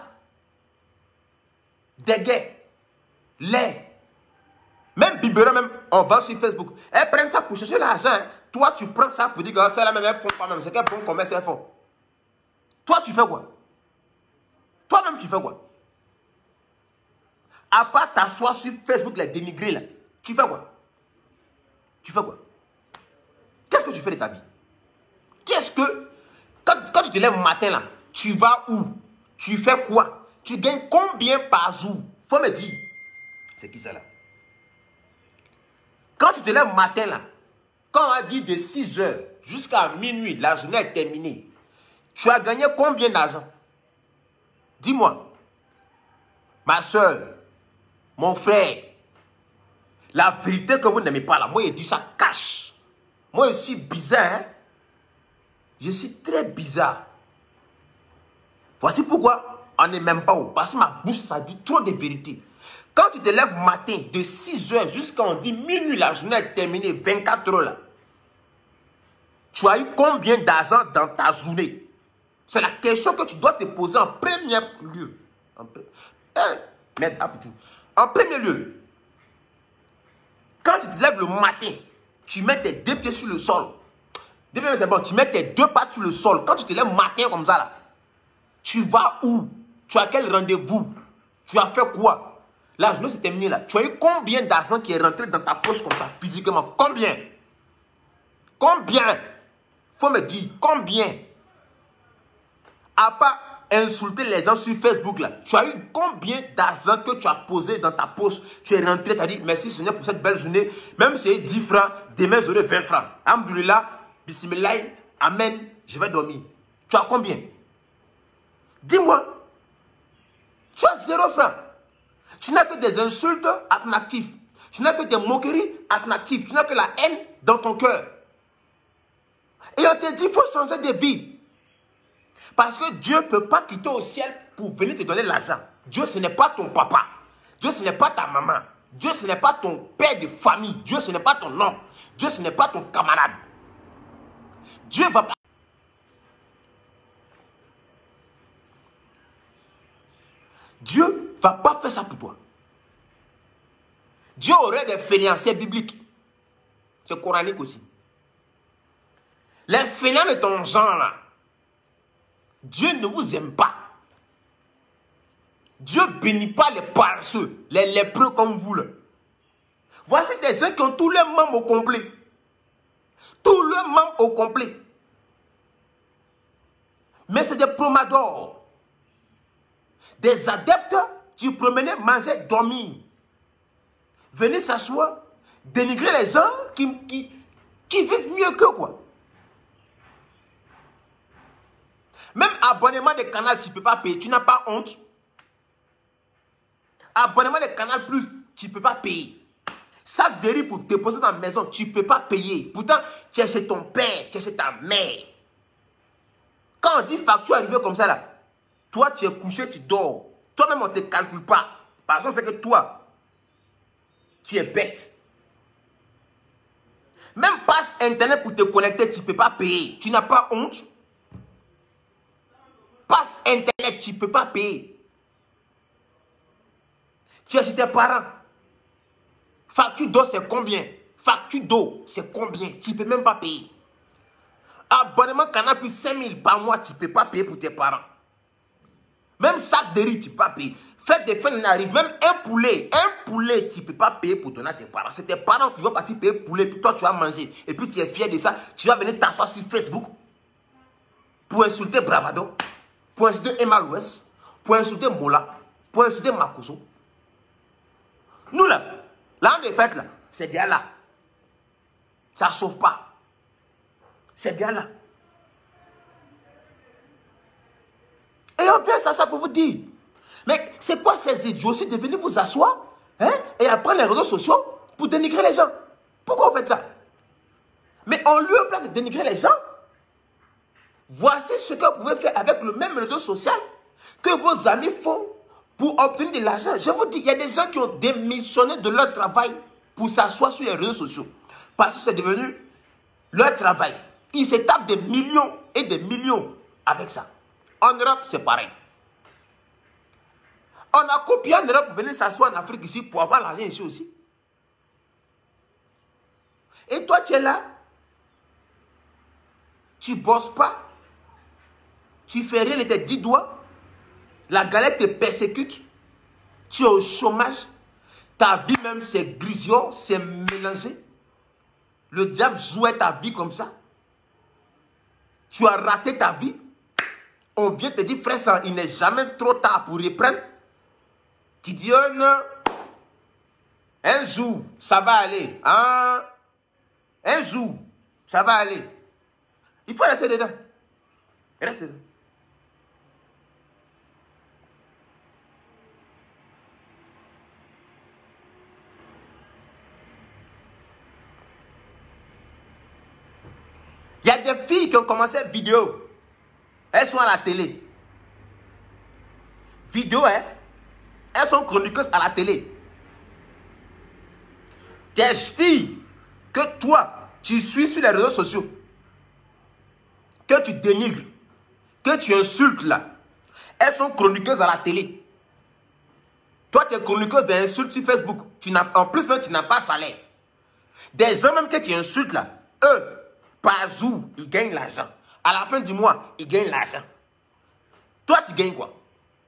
des gays, lait. Même biberon, même, on vend sur Facebook. Elles prennent ça pour chercher l'argent. Hein. Toi, tu prends ça pour dire que c'est la même, elles font pas même. C'est quel bon commerce elles font. Toi, tu fais quoi? Toi-même, tu fais quoi? À part t'asseoir sur Facebook, les dénigrer là. Tu fais quoi? Tu fais quoi? Qu'est-ce que tu fais de ta vie? Qu'est-ce que... Quand, quand tu te lèves le matin là, tu vas où? Tu fais quoi? Tu gagnes combien par jour? Faut me dire. C'est qui ça là? Quand tu te lèves le matin là, quand on a dit de six heures jusqu'à minuit, la journée est terminée, tu as gagné combien d'argent? Dis-moi. Ma soeur, mon frère, la vérité que vous n'aimez pas là, moi je dis ça cache. Moi je suis bizarre, hein? Je suis très bizarre. Voici pourquoi on ne m'aime pas. Parce que ma bouche, ça dit trop de vérité. Quand tu te lèves matin de six heures jusqu'à on dit minuit, la journée est terminée, vingt-quatre heures là. Tu as eu combien d'argent dans ta journée? C'est la question que tu dois te poser en premier lieu. En, pre... eh, en premier lieu, quand tu te lèves le matin, tu mets tes deux pieds sur le sol. Deux pieds, c'est bon, tu mets tes deux pattes sur le sol. Quand tu te lèves le matin comme ça là, tu vas où? Tu as quel rendez-vous? Tu as fait quoi? La journée s'est terminée là. Tu as eu combien d'argent qui est rentré dans ta poche comme ça, physiquement? Combien? Combien? Faut me dire, combien? À part insulter les gens sur Facebook là, tu as eu combien d'argent que tu as posé dans ta poche? Tu es rentré, tu as dit merci Seigneur pour cette belle journée. Même si c'est dix francs, demain j'aurai vingt francs. Alhamdoulilah, bismillah, amen, je vais dormir. Tu as combien? Dis-moi. Tu as zéro franc. Tu n'as que des insultes à ton actif. Tu n'as que des moqueries à ton actif. Tu n'as que la haine dans ton cœur. Et on te dit, il faut changer de vie. Parce que Dieu ne peut pas quitter au ciel pour venir te donner l'argent. Dieu, ce n'est pas ton papa. Dieu, ce n'est pas ta maman. Dieu, ce n'est pas ton père de famille. Dieu, ce n'est pas ton oncle. Dieu, ce n'est pas ton camarade. Dieu va pas. Dieu ne va pas faire ça pour toi. Dieu aurait des fainéants, c'est biblique. C'est coranique aussi. Les fainéants de ton genre là, Dieu ne vous aime pas. Dieu ne bénit pas les paresseux, les lépreux comme vous là. Voici des gens qui ont tous leurs membres au complet. Tous leurs membres au complet. Mais c'est des promadors. Des adeptes qui promenaient, manger, dormir. Venez s'asseoir, dénigrer les gens qui, qui, qui vivent mieux que quoi. Même abonnement de canal, tu ne peux pas payer. Tu n'as pas honte. Abonnement de canal plus, tu ne peux pas payer. Sac de riz pour déposer dans la maison, tu ne peux pas payer. Pourtant, tu es chez ton père, tu es chez ta mère. Quand on dit facture arrivée comme ça, là, toi, tu es couché, tu dors. Toi-même, on ne te calcule pas. Parce que c'est que toi, tu es bête. Même passe Internet pour te connecter, tu ne peux pas payer. Tu n'as pas honte. Passe Internet, tu ne peux pas payer. Tu es chez tes parents. Facture d'eau, c'est combien? Facture d'eau, c'est combien? Tu ne peux même pas payer. Abonnement Canal plus cinq mille par mois, tu ne peux pas payer pour tes parents. Même sac de riz, tu ne peux pas payer. Faites des fêtes n'arrive. Même un poulet, un poulet, tu ne peux pas payer pour donner à tes parents. C'est tes parents qui vont partir payer poulet, puis toi tu vas manger. Et puis tu es fier de ça. Tu vas venir t'asseoir sur Facebook pour insulter Bravado, pour insulter Emma Louès, pour insulter Mola, pour insulter Makoso. Nous là, là on est fait là, c'est bien là. Ça ne chauffe pas. C'est bien là. Et on vient ça, ça pour vous dire. Mais c'est quoi ces idiots aussi de venir vous asseoir hein, et après les réseaux sociaux pour dénigrer les gens? Pourquoi vous faites ça? Mais en lieu et place de dénigrer les gens, voici ce que vous pouvez faire avec le même réseau social que vos amis font pour obtenir de l'argent. Je vous dis, il y a des gens qui ont démissionné de leur travail pour s'asseoir sur les réseaux sociaux. Parce que c'est devenu leur travail. Ils se tapent des millions et des millions avec ça. En Europe, c'est pareil. On a copié en Europe pour venir s'asseoir en Afrique ici pour avoir l'argent ici aussi. Et toi, tu es là. Tu ne bosses pas. Tu fais rien de tes dix doigts. La galette te persécute. Tu es au chômage. Ta vie même, c'est grisillon, c'est mélangé. Le diable jouait ta vie comme ça. Tu as raté ta vie. On vient te dire, frère, ça, il n'est jamais trop tard pour reprendre. Tu dis, oh non, un jour, ça va aller. Hein? Un jour, ça va aller. Il faut rester dedans. Reste dedans. Il y a des filles qui ont commencé vidéo. Elles sont à la télé. Vidéo, hein? Elles sont chroniqueuses à la télé. Des filles que toi, tu suis sur les réseaux sociaux, que tu dénigres, que tu insultes là, elles sont chroniqueuses à la télé. Toi, tu es chroniqueuse d'insultes sur Facebook. Tu n'as, en plus, même, tu n'as pas salaire. Des gens même que tu insultes là, eux, par jour, ils gagnent l'argent. À la fin du mois, ils gagnent l'argent. Toi, tu gagnes quoi?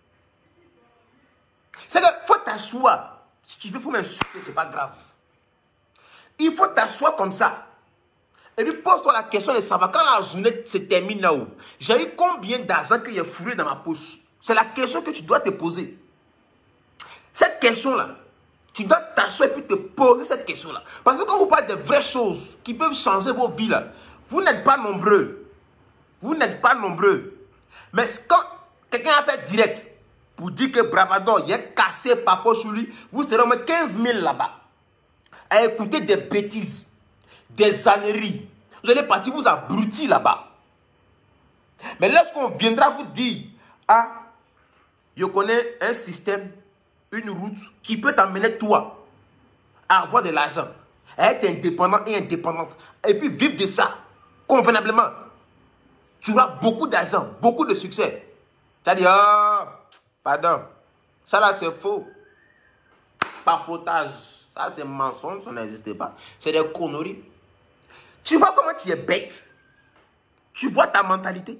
C'est qu'il faut t'asseoir. Si tu veux, il faut m'insulter, ce n'est pas grave. Il faut t'asseoir comme ça. Et puis pose-toi la question de savoir, quand la journée se termine là-haut, j'ai eu combien d'argent que j'ai fourré dans ma poche? C'est la question que tu dois te poser. Cette question-là, tu dois t'asseoir et puis te poser cette question-là. Parce que quand vous parlez de vraies choses qui peuvent changer vos vies, là, vous n'êtes pas nombreux. Vous n'êtes pas nombreux. Mais quand quelqu'un a fait direct pour dire que Bravado, il est cassé par rapport sur lui, vous serez au moins quinze mille là-bas à écouter des bêtises, des âneries. Vous allez partir vous abrutir là-bas. Mais lorsqu'on viendra vous dire, ah, je connais un système, une route qui peut t'amener toi à avoir de l'argent, à être indépendant et indépendante, et puis vivre de ça convenablement. Tu auras beaucoup d'argent, beaucoup de succès. Tu as dit, ah, oh, pardon, ça là c'est faux. Pas frottage, ça c'est mensonge, ça n'existe pas. C'est des conneries. Tu vois comment tu es bête. Tu vois ta mentalité.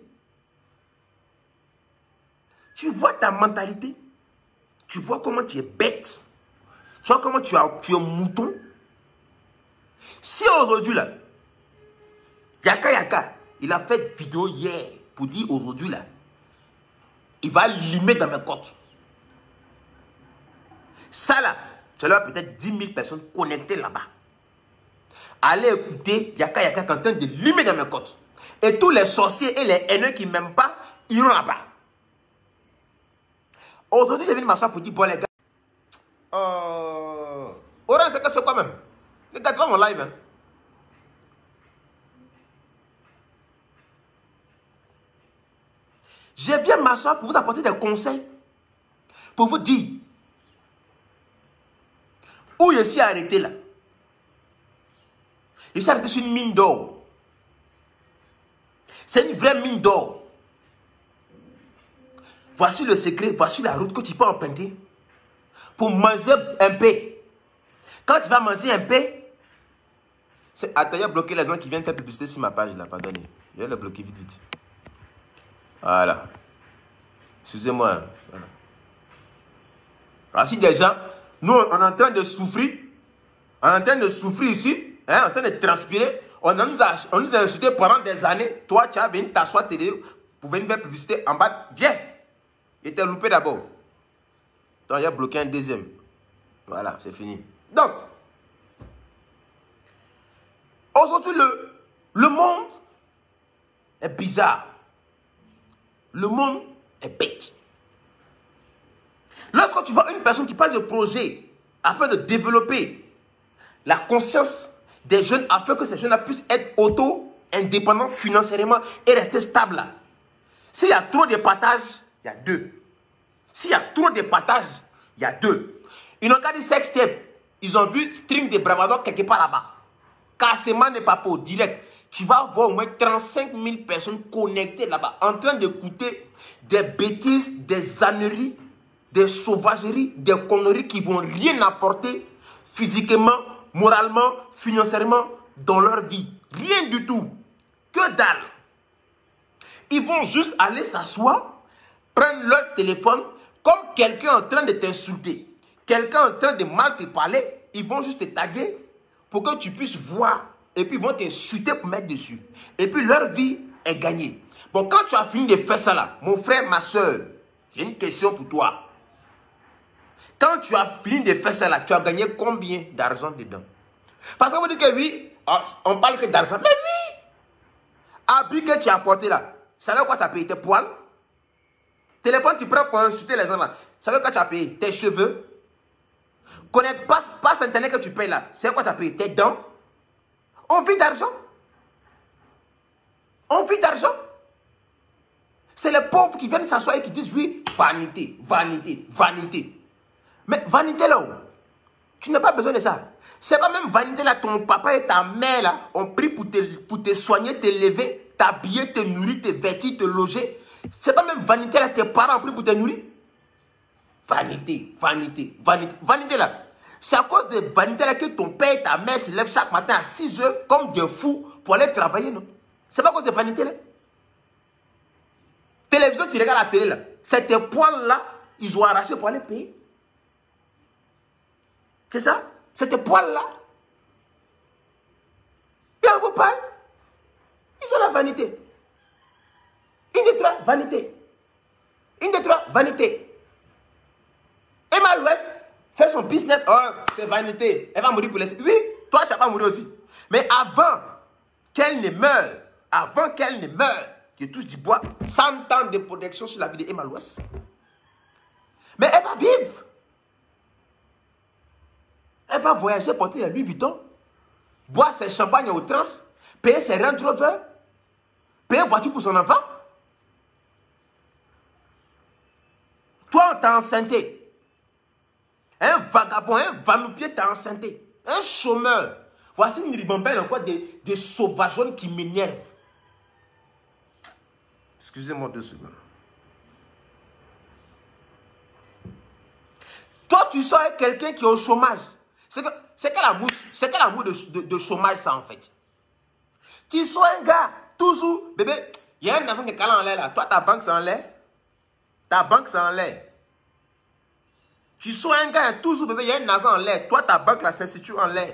Tu vois ta mentalité. Tu vois comment tu es bête. Tu vois comment tu, as, tu es mouton. Si aujourd'hui là, Yaka Yaka, il a fait une vidéo hier pour dire aujourd'hui là, il va limer dans mes côtes. Ça là, tu as peut-être dix mille personnes connectées là-bas. Allez écouter Yaka Yaka qui est en train de limer dans mes côtes. Et tous les sorciers et les haineux qui ne m'aiment pas, iront là-bas. Aujourd'hui, je viens de m'asseoir pour dire, bon les gars, euh, Orange, c'est quoi même? Les gars, tu vois mon live, hein? Je viens m'asseoir pour vous apporter des conseils. Pour vous dire où je suis arrêté là. Je suis arrêté sur une mine d'or. C'est une vraie mine d'or. Voici le secret, voici la route que tu peux emprunter pour manger un peu. Quand tu vas manger un peu, c'est attends, il y a bloqué les gens qui viennent faire publicité sur ma page là, pardonnez. Je vais le bloquer vite vite. Voilà. Excusez-moi. Voilà. Voici des gens, nous on est en train de souffrir, on est en train de souffrir ici, hein, en train de transpirer. On nous a, on nous a insulté pendant des années. Toi, tu as venu t'asseoir télé pour venir faire publicité en bas. Viens. Il était loupé d'abord. Donc, il a bloqué un deuxième. Voilà, c'est fini. Donc, aujourd'hui, le, le monde est bizarre. Le monde est bête. Lorsque tu vois une personne qui parle de projet afin de développer la conscience des jeunes, afin que ces jeunes puissent être auto-indépendants financièrement et rester stables. S'il y a trop de partage, il y a deux. S'il y a trop de partage, il y a deux. Ils n'ont qu'à dire sextape. Ils ont vu string de bravado quelque part là-bas. Cassement de papo, direct. Tu vas voir au moins trente-cinq mille personnes connectées là-bas, en train d'écouter des bêtises, des âneries, des sauvageries, des conneries qui vont rien apporter physiquement, moralement, financièrement dans leur vie. Rien du tout. Que dalle. Ils vont juste aller s'asseoir, prendre leur téléphone, comme quelqu'un en train de t'insulter, quelqu'un en train de mal te parler, ils vont juste te taguer pour que tu puisses voir. Et puis ils vont t'insulter pour mettre dessus. Et puis leur vie est gagnée. Bon, quand tu as fini de faire ça là, mon frère, ma soeur, j'ai une question pour toi. Quand tu as fini de faire ça là, tu as gagné combien d'argent dedans? Parce qu'on vous dit que oui, on parle que d'argent. Mais oui! Habit que tu as apporté là, ça veut quoi tu as payé? Tes poils? Téléphone, tu prends pour insulter les gens là. Ça veut quoi tu as payé? Tes cheveux? Connecte, passe, passe internet que tu payes là. C'est quoi tu as payé? Tes dents? On vit d'argent. On vit d'argent. C'est les pauvres qui viennent s'asseoir et qui disent oui, vanité, vanité, vanité. Mais vanité là, tu n'as pas besoin de ça. C'est pas même vanité là, ton papa et ta mère là ont pris pour te, pour te soigner, te lever, t'habiller, te nourrir, te vêtir, te loger. C'est pas même vanité là, tes parents ont pris pour te nourrir. Vanité, vanité, vanité, vanité là. C'est à cause de vanité là que ton père et ta mère se lèvent chaque matin à six heures comme des fous pour aller travailler, non? C'est pas à cause de vanité là. Télévision, tu regardes la télé là. C'est tes poils là, ils ont arraché pour aller payer. C'est ça? C'est tes poils là. Et on vous parle. Ils ont la vanité. Une de trois, vanité. Une de trois, vanité. Emma West fait son business. Oh, c'est vanité. Elle va mourir pour laisser. Oui, toi, tu vas pas mourir aussi. Mais avant qu'elle ne meure, avant qu'elle ne meure, je touche du bois, cent ans de protection sur la vie d'Emma West. Mais elle va vivre. Elle va voyager, porter les Louis Vuitton, boire ses champagnes au trans, payer ses Range Rover, payer une voiture pour son enfant. Toi, on t'a enceinté. Un vagabond, un vanoupier t'a enceinté. Un chômeur. Voici une ribambelle encore des, des sauvageons qui m'énervent. Excusez-moi deux secondes. Toi, tu sors avec quelqu'un qui est au chômage. C'est que, c'est quel amour, c'est quel amour de, de, de chômage, ça, en fait? Tu sors un gars, toujours, bébé, il y a un argent qui est calé en l'air, là. Toi, ta banque, c'est en l'air. Ta banque, c'est en l'air. Tu sors un gars, toujours, bébé, il y a un argent en l'air. Toi, ta banque, là, c'est situé en l'air.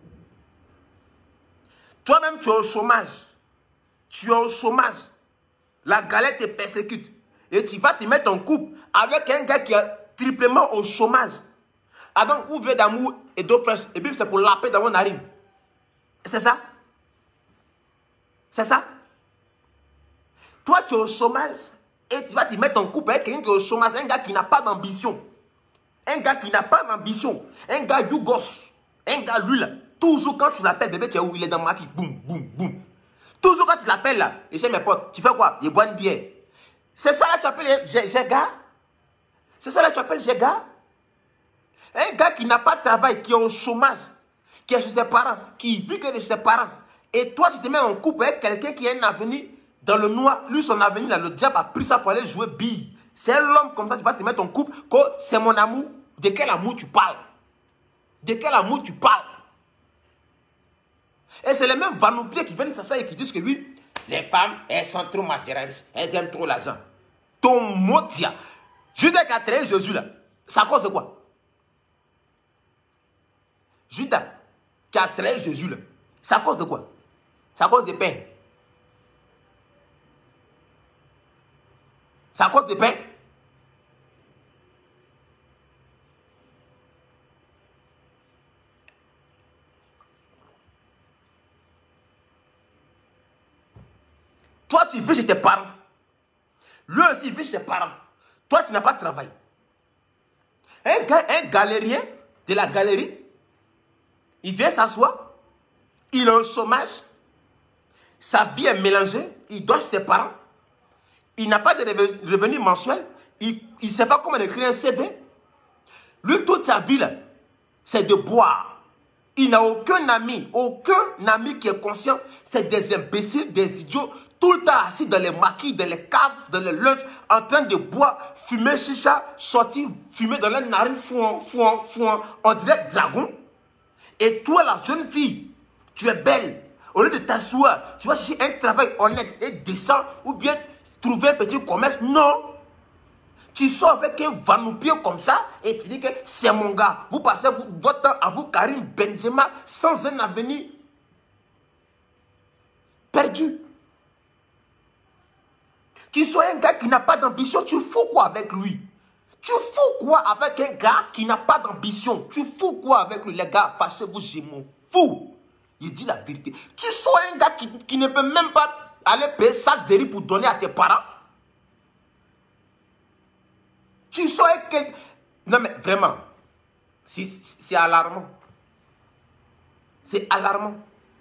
Toi-même, tu es au chômage. Tu es au chômage. La galère te persécute. Et tu vas te mettre en couple avec un gars qui est triplement au chômage. Ah donc, vous voulez d'amour et d'eau fraîche. Et puis, c'est pour la paix dans vos narines. C'est ça? C'est ça? Toi, tu es au chômage et tu vas te mettre en couple avec quelqu'un qui est au chômage. Un gars qui n'a pas d'ambition. Un gars qui n'a pas d'ambition. Un gars yougos. Un gars, lui, là. Toujours quand tu l'appelles, bébé, tu es où? Il est dans ma qui. Boum, boum, boum. Toujours quand tu l'appelles, là. Et c'est mes potes. Tu fais quoi? Il boit une bière. C'est ça, là, tu appelles j'ai gars. C'est ça, là, tu appelles j'ai gars. Un gars qui n'a pas de travail, qui est au chômage, qui est chez ses parents, qui vit que chez ses parents. Et toi, tu te mets en couple avec quelqu'un qui a un avenir dans le noir. Lui, son avenir, là, le diable a pris ça pour aller jouer bille. C'est un homme comme ça, tu vas te mettre en couple. C'est mon amour. De quel amour tu parles? De quel amour tu parles? Et c'est les mêmes vanoupiers qui viennent s'asseoir et qui disent que oui, les femmes, elles sont trop matérialistes. Elles aiment trop l'argent. Ton mot tient. Judas qui a trahi Jésus là, c'est à cause de quoi? Judas qui a trahi Jésus là, c'est à cause de quoi? C'est à cause des pains. C'est à cause des pains. Toi, tu vis chez tes parents. Lui aussi, il vit chez ses parents. Toi, tu n'as pas de travail. Un gars, un galérien de la galerie, il vient s'asseoir. Il est au chômage. Sa vie est mélangée. Il doit chez ses parents. Il n'a pas de revenu mensuel. Il ne sait pas comment écrire un C V. Lui, toute sa vie, c'est de boire. Il n'a aucun ami. Aucun ami qui est conscient. C'est des imbéciles, des idiots. Tout le temps assis dans les maquis, dans les caves, dans les lunchs, en train de boire, fumer chicha, sortir, fumer dans les narines, fouant, fouant, fouant, on dirait dragon. Et toi, la jeune fille, tu es belle. Au lieu de t'asseoir, tu vas chercher un travail honnête et décent, ou bien trouver un petit commerce. Non. Tu sors avec un vanoupier comme ça, et tu dis que c'est mon gars. Vous passez votre temps à vous, Karim Benzema, sans un avenir perdu. Tu sois un gars qui n'a pas d'ambition, tu fous quoi avec lui? Tu fous quoi avec un gars qui n'a pas d'ambition? Tu fous quoi avec lui? Les gars, fâchez-vous, je m'en fous. Il dit la vérité. Tu sois un gars qui, qui ne peut même pas aller payer sac de riz pour donner à tes parents. Tu sois quelqu'un... Non mais vraiment, c'est alarmant. C'est alarmant.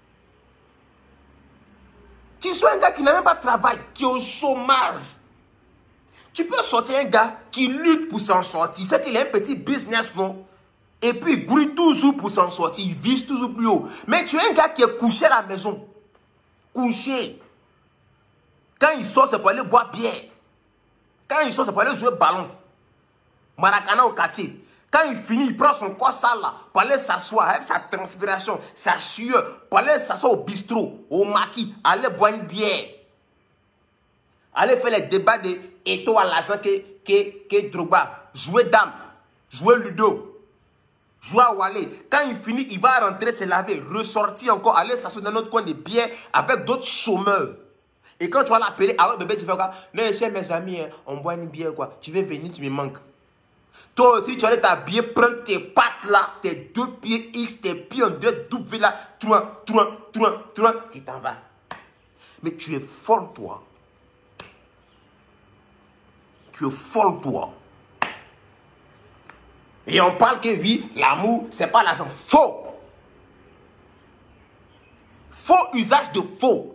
Tu sois un gars qui n'a même pas de travail, qui est au chômage. Tu peux sortir un gars qui lutte pour s'en sortir. C'est qu'il a un petit business, non? Et puis il grouille toujours pour s'en sortir. Il vise toujours plus haut. Mais tu es un gars qui est couché à la maison. Couché. Quand il sort, c'est pour aller boire bière. Quand il sort, c'est pour aller jouer ballon. Maracana au quartier. Quand il finit, il prend son corps sale là, pour aller s'asseoir avec sa transpiration, sa sueur, pour aller s'asseoir au bistrot, au maquis, aller boire une bière. Aller faire les débats de Eto à l'argent que, que, que Drogba. Jouer dame, jouer ludo, jouer à Wale. Quand il finit, il va rentrer, se laver, ressortir encore, aller s'asseoir dans notre coin de bière avec d'autres chômeurs. Et quand tu vas l'appeler, alors bébé, tu fais quoi? Non, chez mes amis, hein, on boit une bière quoi. Tu veux venir, tu me manques. Toi aussi, tu vas aller t'habiller, prendre tes pattes là, tes deux pieds X, tes pieds en deux double là, toi, toi, toi, toi, tu t'en vas. Mais tu es folle, toi. Tu es folle, toi. Et on parle que oui, l'amour, c'est pas l'argent. Faux. Faux usage de faux.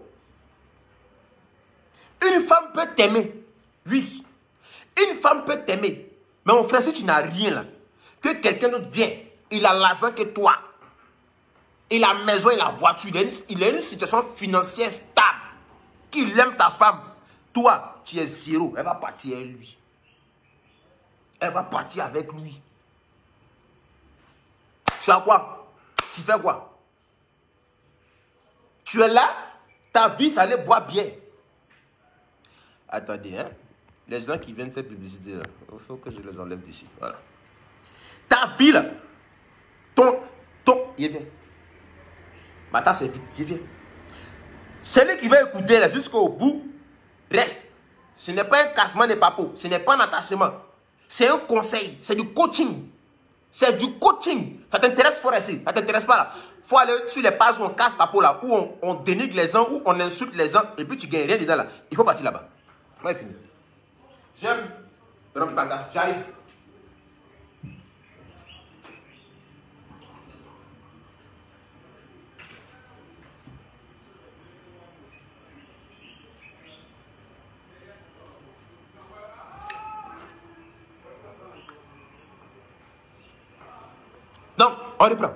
Une femme peut t'aimer. Oui. Une femme peut t'aimer. Mais mon frère, si tu n'as rien là, que quelqu'un d'autre vient, il a l'argent que toi. Il a la maison et la voiture. Il a, une, il a une situation financière stable. Qu'il aime ta femme. Toi, tu es zéro. Elle va partir avec lui. Elle va partir avec lui. Tu as quoi? Tu fais quoi? Tu es là, ta vie, ça allait boire bien. Attendez, hein. Les gens qui viennent faire publicité, là, il faut que je les enlève d'ici. Voilà. Ta vie, là, ton, ton, il vient. Maintenant, c'est vite, il vient. Celui qui va écouter là jusqu'au bout, reste. Ce n'est pas un cassement de papeau, ce n'est pas un attachement. C'est un conseil, c'est du coaching. C'est du coaching. Ça t'intéresse, il faut rester. Ça ne t'intéresse pas là. Il faut aller sur les pages où on casse papeau là, où on, on dénigre les gens, où on insulte les gens, et puis tu gagnes rien dedans là. Il faut partir là-bas. Moi, il finit. J'aime. Remplis ma glace. J'arrive. Donc, on reprend.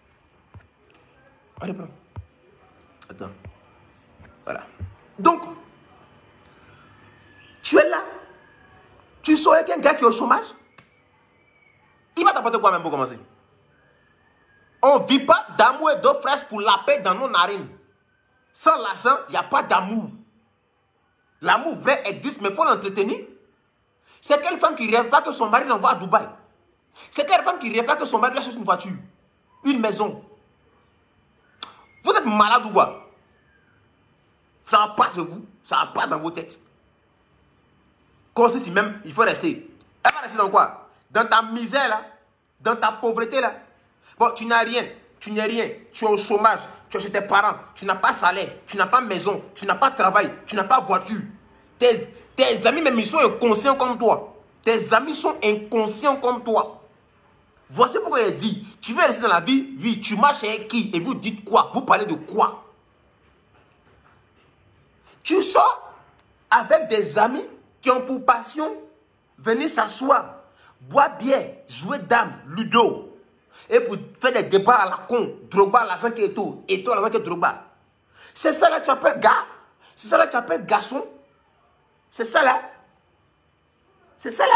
On reprend. Attends. Voilà. Donc, tu es là. Tu sors avec un gars qui est au chômage. Il va t'apporter quoi même pour commencer? On ne vit pas d'amour et d'eau fraîche pour la paix dans nos narines. Sans l'argent, il n'y a pas d'amour. L'amour vrai existe, mais il faut l'entretenir. C'est quelle femme qui rêve pas que son mari l'envoie à Dubaï? C'est quelle femme qui rêve pas que son mari lui achète une voiture, une maison? Vous êtes malade ou quoi? Ça va pas sur vous, ça va pas dans vos têtes. Comme si même, il faut rester. Elle va rester dans quoi? Dans ta misère là, dans ta pauvreté là. Bon, tu n'as rien, tu n'es rien, tu es au chômage, tu es chez tes parents, tu n'as pas salaire, tu n'as pas maison, tu n'as pas travail, tu n'as pas voiture. Tes, tes amis même ils sont inconscients comme toi. Tes amis sont inconscients comme toi. Voici pourquoi il dit, tu veux rester dans la vie? Oui, tu marches avec qui? Et vous dites quoi? Vous parlez de quoi? Tu sors avec des amis qui ont pour passion venir s'asseoir, boire bière, jouer dame, ludo. Et pour faire des débats à la con, Drogba, l'argent qui est tout, et toi, l'argent qui est Drogba. C'est ça là que tu appelles gars? C'est ça là que tu appelles garçon? C'est ça là? C'est ça là?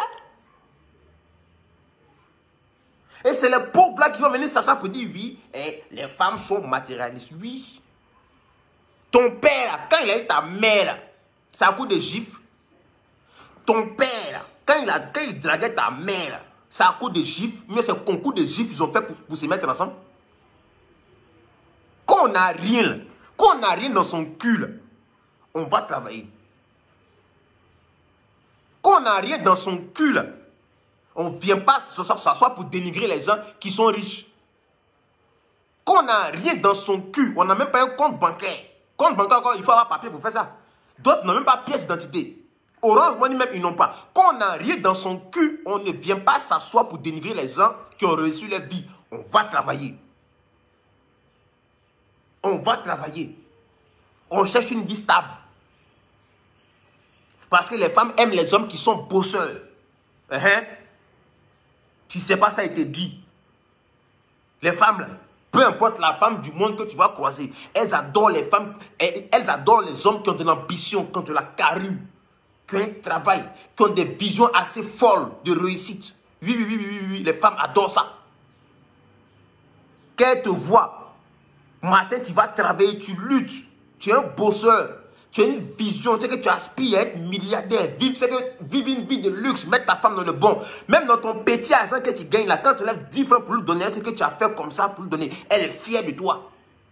Et c'est les pauvres là qui vont venir s'asseoir pour dire oui, eh, les femmes sont matérialistes. Oui. Ton père, là, quand il a eu ta mère, là, c'est à coup de gifle. Ton père, là, quand il, a, quand il draguait ta mère, là, c'est à coup de gifle. Mais c'est concours de gifle ils ont fait pour, pour se mettre ensemble. Quand on n'a rien, là, quand on n'a rien dans son cul, là, on va travailler. Quand on n'a rien dans son cul, là, on ne vient pas s'asseoir pour dénigrer les gens qui sont riches. Quand on n'a rien dans son cul, on n'a même pas un compte bancaire. Compte bancaire, il faut avoir papier pour faire ça. D'autres n'ont même pas pièce d'identité. Orange Money même, ils n'ont pas. Quand on n'a rien dans son cul, on ne vient pas s'asseoir pour dénigrer les gens qui ont reçu leur vie. On va travailler. On va travailler. On cherche une vie stable. Parce que les femmes aiment les hommes qui sont bosseurs. Hein? Tu ne sais pas, ça a été dit. Les femmes, là, peu importe la femme du monde que tu vas croiser, elles adorent les femmes, elles, elles adorent les hommes qui ont de l'ambition, qui ont de la carrure, qui ont un travail, qui ont des visions assez folles de réussite. Oui, oui, oui, oui, oui, oui. Les femmes adorent ça. Qu'elles te voient, matin, tu vas travailler, tu luttes, tu es un bosseur. Tu as une vision, tu sais que tu aspires à être milliardaire, vivre, que, vivre une vie de luxe, mettre ta femme dans le bon. Même dans ton petit argent que tu gagnes là, quand tu lèves dix francs pour lui donner, c'est que tu as fait comme ça pour lui donner. Elle est fière de toi.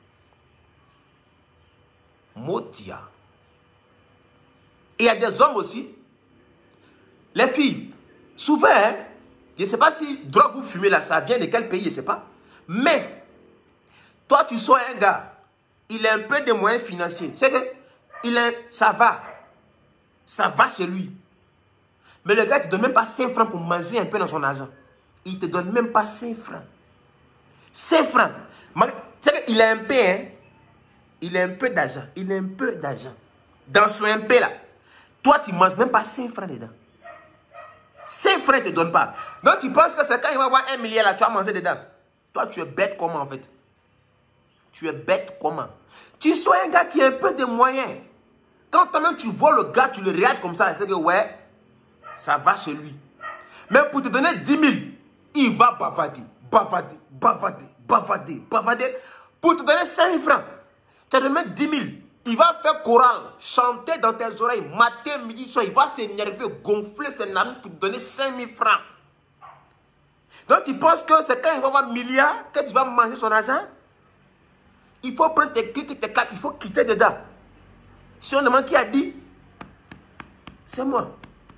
Motia. Et il y a des hommes aussi, les filles, souvent, hein, je ne sais pas si drogue ou fumée là, ça vient de quel pays, je ne sais pas. Mais, toi tu sois un gars, il a un peu de moyens financiers. C'est que, il est, ça va. Ça va chez lui. Mais le gars ne te donne même pas cinq francs pour manger un peu dans son argent. Il ne te donne même pas cinq francs. cinq francs. C'est qu'il a un peu, hein. Il a un peu d'argent. Il a un peu d'argent. Dans son un peu là. Toi, tu ne manges même pas cinq francs dedans. cinq francs, il ne te donne pas. Donc, tu penses que c'est quand il va avoir un milliard là, tu vas manger dedans. Toi, tu es bête comment en fait? Tu es bête comment? Tu sois un gars qui a un peu de moyens. Quand toi-même tu vois le gars, tu le regardes comme ça, c'est que ouais, ça va chez lui. Mais pour te donner dix mille, il va bavader, bavader, bavader, bavader, bavader. Pour te donner cinq mille francs, tu vas te mettre dix mille. Il va faire chorale, chanter dans tes oreilles, matin, midi, soir. Il va s'énerver, gonfler ses narines pour te donner cinq mille francs. Donc tu penses que c'est quand il va avoir un milliard que tu vas manger son argent? Il faut prendre tes clics et tes claques, il faut quitter dedans. Si on demande qui a dit, c'est moi.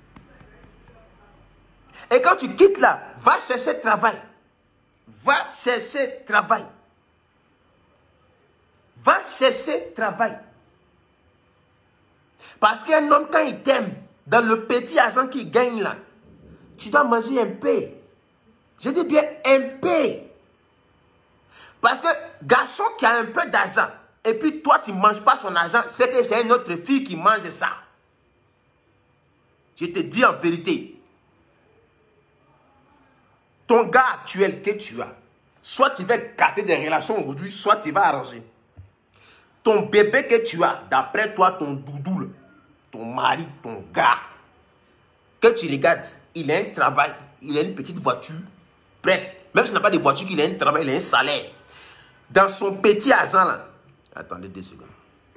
Et quand tu quittes là, va chercher travail. Va chercher travail. Va chercher travail. Parce qu'un homme, quand il t'aime, dans le petit argent qu'il gagne là, tu dois manger un peu. Je dis bien un peu. Parce que garçon qui a un peu d'argent, et puis toi tu ne manges pas son argent, c'est que c'est une autre fille qui mange ça. Je te dis en vérité. Ton gars actuel que tu as, soit tu vas garder des relations aujourd'hui, soit tu vas arranger. Ton bébé que tu as, d'après toi, ton doudou, ton mari, ton gars, que tu regardes, il a un travail, il a une petite voiture, bref, même s'il n'a pas de voiture, il a un travail, il a un salaire. Dans son petit argent là, attendez deux secondes.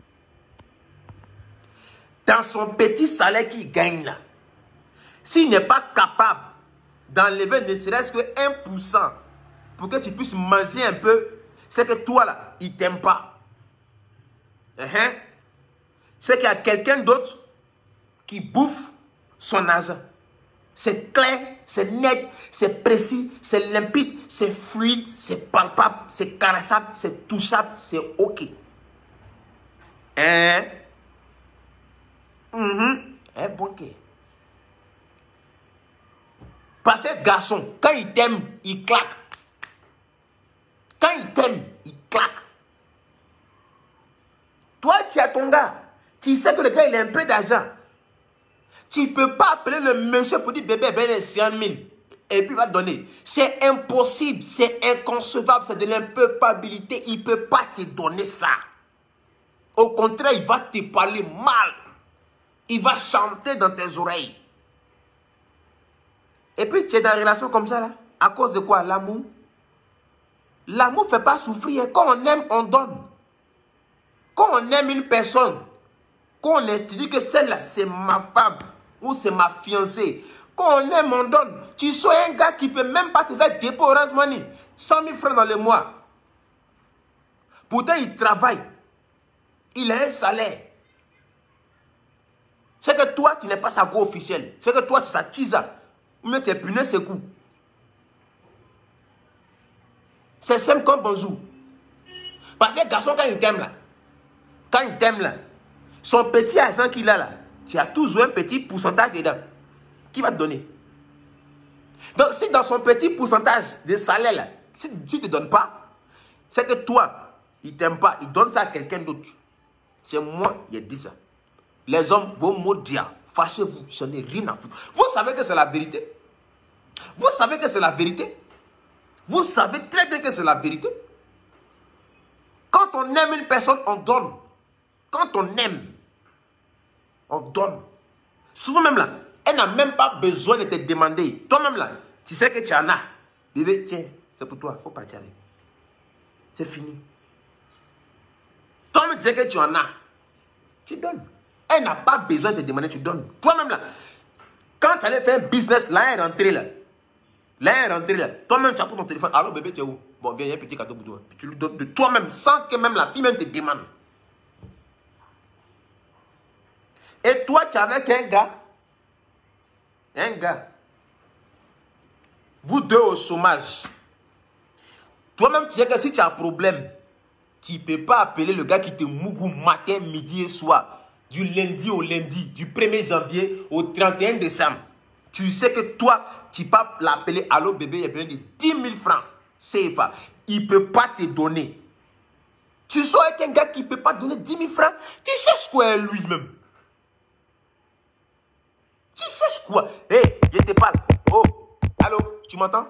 Dans son petit salaire qu'il gagne là, s'il n'est pas capable d'enlever ne serait-ce que un pour cent pour que tu puisses manger un peu, c'est que toi là, il ne t'aime pas. Uh-huh. C'est qu'il y a quelqu'un d'autre qui bouffe son argent. C'est clair, c'est net, c'est précis, c'est limpide, c'est fluide, c'est palpable, c'est caressable, c'est touchable, c'est ok. Hein? Mm-hmm. Eh, bon, ok. Parce que garçon, quand il t'aime, il claque. Quand il t'aime, il claque. Toi, tu as ton gars. Tu sais que le gars, il a un peu d'argent. Tu ne peux pas appeler le monsieur pour dire bébé, ben, cent mille. Et puis il va te donner. C'est impossible, c'est inconcevable, c'est de l'impopabilité. Il ne peut pas te donner ça. Au contraire, il va te parler mal. Il va chanter dans tes oreilles. Et puis tu es dans une relation comme ça là. À cause de quoi? L'amour. L'amour ne fait pas souffrir. Quand on aime, on donne. Quand on aime une personne, quand on estime que celle-là, c'est ma femme ou c'est ma fiancée, quand on aime, on donne. Tu sois un gars qui ne peut même pas te faire dépôt Orange Money, cent mille francs dans le mois. Pourtant, il travaille. Il a un salaire. C'est que toi, tu n'es pas sa go officielle. C'est que toi, tu sa tisa. Mais tu es puné ce coup. C'est simple comme bonjour. Parce que garçon, quand il t'aime là, quand il t'aime là, son petit argent qu'il a là, tu as toujours un petit pourcentage dedans. Qui va te donner? Donc, si dans son petit pourcentage de salaire là, si tu ne te donnes pas, c'est que toi, il ne t'aime pas, il donne ça à quelqu'un d'autre. C'est moi qui ai dit ça. Les hommes, vos mots diables, fâchez-vous, je n'ai rien à foutre. Vous savez que c'est la vérité. Vous savez que c'est la vérité. Vous savez très bien que c'est la vérité. Quand on aime une personne, on donne. Quand on aime, on donne. Souvent même là, elle n'a même pas besoin de te demander. Toi-même là, tu sais que tu en as. Bébé, tiens, c'est pour toi, il faut partir avec. C'est fini. Toi-même, tu sais que tu en as. Tu donnes. Elle n'a pas besoin de te demander, tu donnes. Toi-même là, quand tu allais faire un business, là, elle est rentrée là. Là, elle est rentrée là. Toi-même, tu as pris ton téléphone. Allô, bébé, tu es où? Bon, viens, il y a un petit cadeau pour toi. Puis tu lui donnes de toi-même, sans que même la fille même te demande. Et toi, tu es avec un gars. Un gars. Vous deux au chômage. Toi-même, tu sais que si tu as un problème, tu ne peux pas appeler le gars qui te mougou matin, midi et soir. Du lundi au lundi, du premier janvier au trente et un décembre. Tu sais que toi, tu peux l'appeler, allô bébé, il a besoin de dix mille francs. C F A. Il ne peut pas te donner. Tu sois avec un gars qui ne peut pas donner dix mille francs, tu cherches quoi lui-même? Tu cherches quoi? Hé, hey, je te parle. Oh, allô, tu m'entends?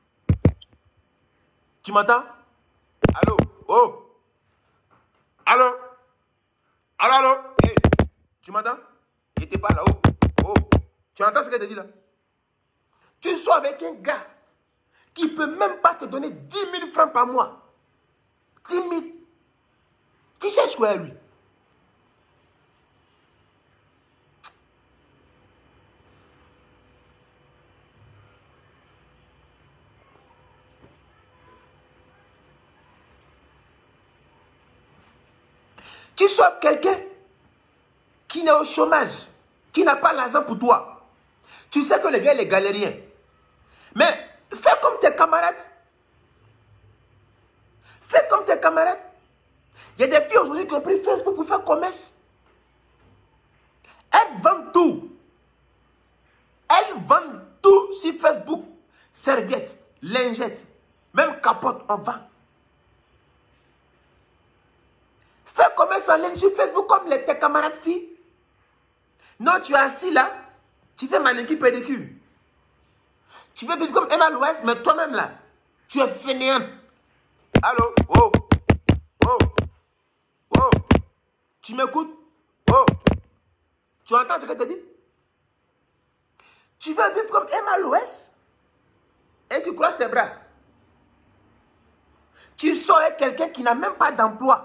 Tu m'entends? Allô? Oh. Allô? Allô, allô? Hé, hey, tu m'entends? Je te parle. Oh, oh. Tu entends ce que je te dis là? Tu sois avec un gars qui ne peut même pas te donner dix mille francs par mois. dix mille. Tu cherches quoi, lui? Tu sauves quelqu'un qui n'est au chômage, qui n'a pas l'argent pour toi. Tu sais que le gars, il est galérien. Mais fais comme tes camarades. Fais comme tes camarades. Il y a des filles aujourd'hui qui ont pris Facebook pour faire commerce. Elles vendent tout. Elles vendent tout sur Facebook. Serviettes, lingettes, même capote, on vend. Fais commerce en ligne sur Facebook comme les, tes camarades filles. Non, tu es assis là, tu fais manicure pédicure. Tu veux vivre comme Emma Louest, mais toi-même là, tu es fainéant. Allô? Oh! Oh! Oh! Tu m'écoutes? Oh! Tu entends ce que je te dis? Tu veux vivre comme Emma Louest et tu croises tes bras. Tu sors avec quelqu'un qui n'a même pas d'emploi.